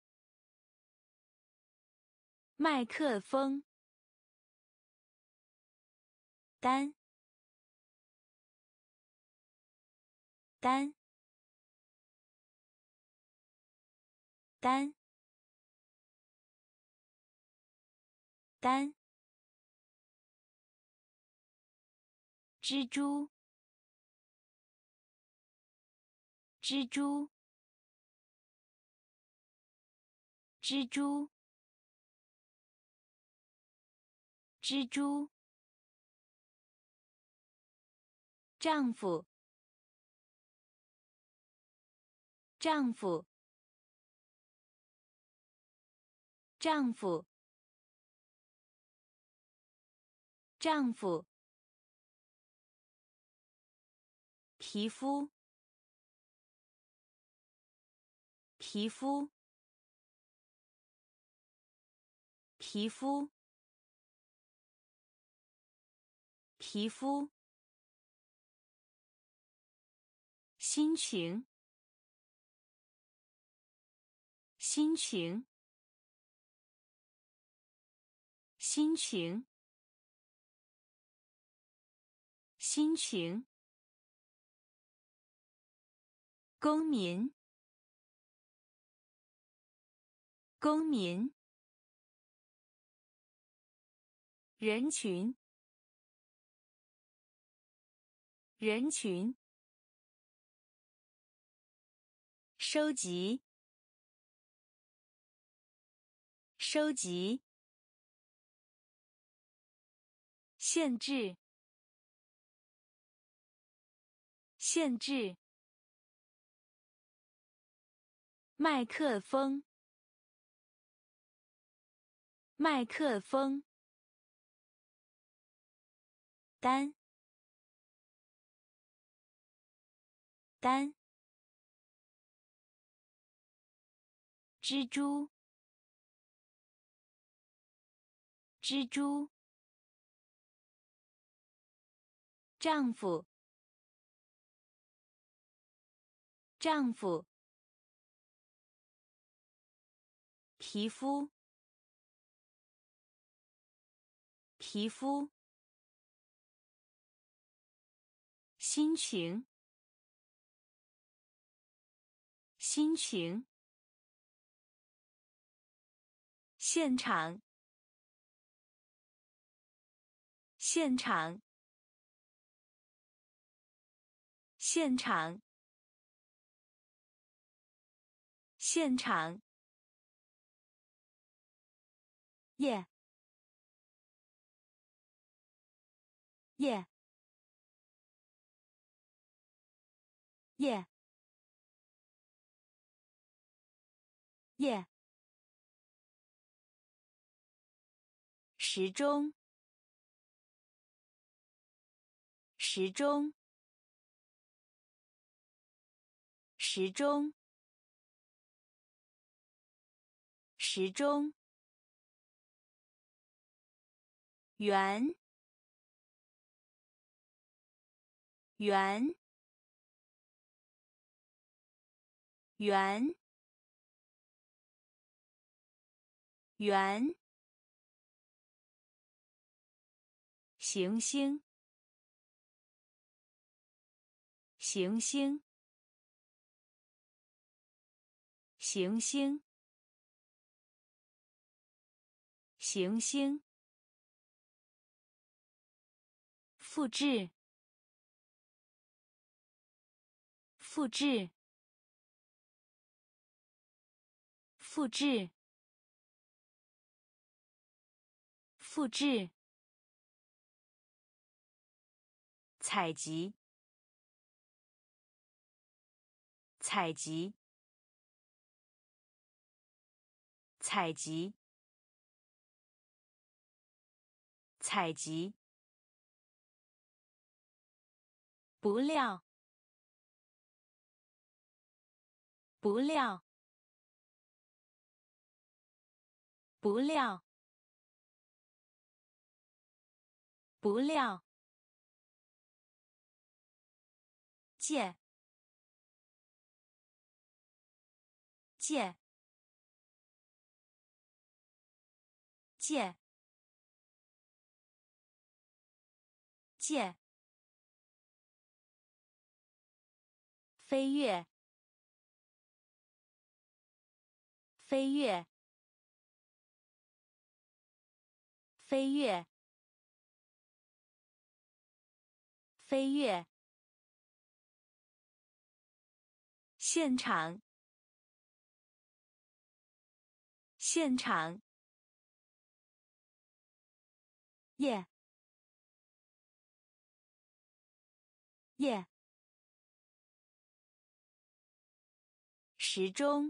麦克风。单，单，单，单。蜘蛛，蜘蛛，蜘蛛，蜘蛛。丈夫，丈夫，丈夫，丈夫。皮肤，皮肤，皮肤，皮肤。心情，心情，心情，心情。公民，公民。人群，人群。收集，收集。限制，限制。麦克风，麦克风。单，单。蜘蛛，蜘蛛。丈夫，丈夫。皮肤，皮肤。心情，心情。现场，现场，现场，现场。耶，耶，耶，耶。时钟，时钟，时钟，时钟。圆，圆，圆，圆。行星，行星，行星，行星。复制，复制，复制，复制。采集，采集，采集，采集。不料，不料， 不料，不料，借，借，借，借，飞跃，飞跃，飞跃，飞跃，现场，现场，耶，耶，时钟，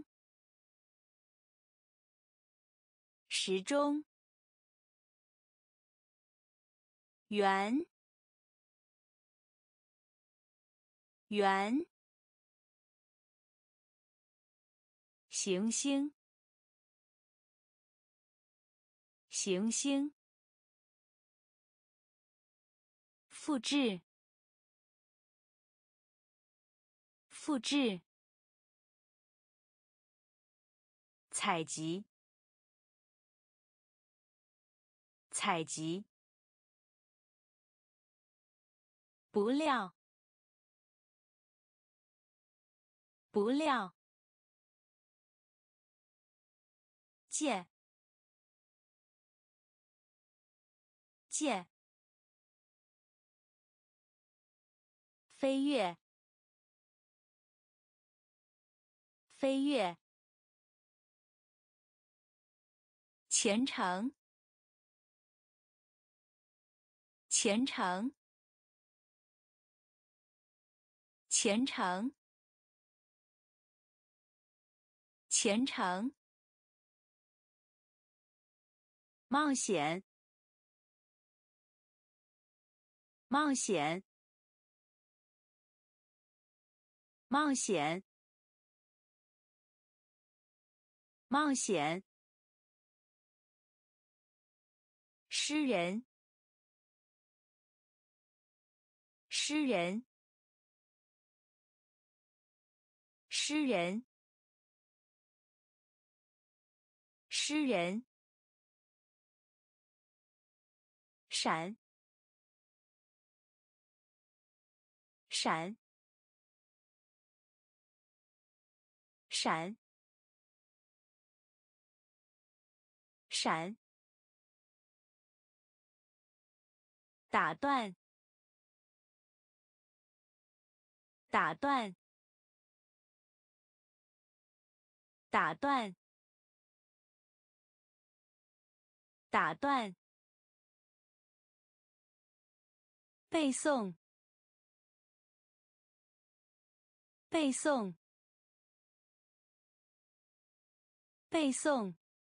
时钟，圆，圆，行星，行星，复制，复制，采集，采集，不料，不料，借，借，飞跃，飞跃，虔诚，虔诚，虔诚，虔诚，冒险，冒险，冒险，冒险，诗人，诗人，诗人，诗人，闪，闪，闪，闪，打断，打断，打断，打断，背诵，背诵，背诵，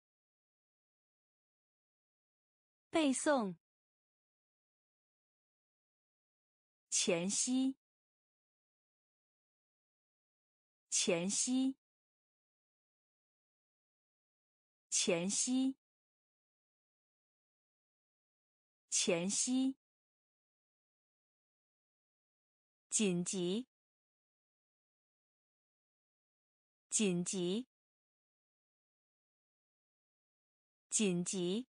背诵，前夕，前夕，前夕，前夕，紧急，紧急，紧急，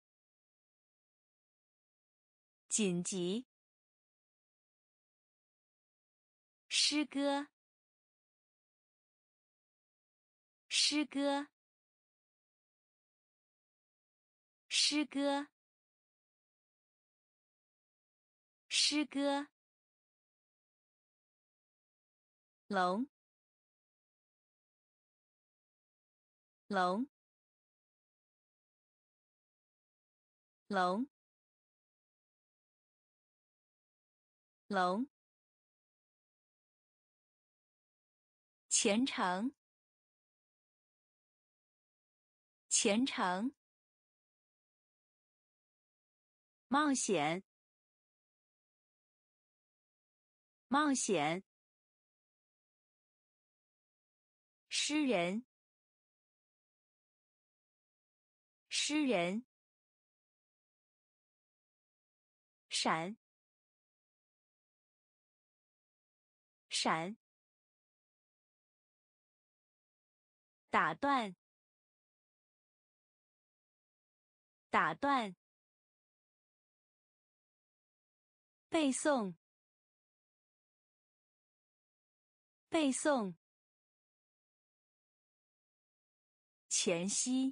紧急，诗歌，诗歌，诗歌，诗歌，龙，龙，龙，龙，虔诚，虔诚，冒险，冒险，诗人， 诗人，闪，闪，打断，打断，背诵，背诵，前夕，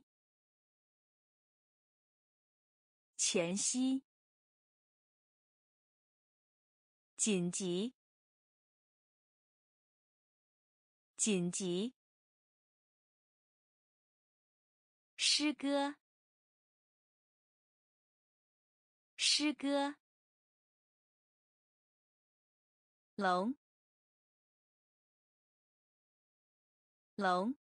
前夕，紧急，紧急，诗歌，诗歌，龙，龙，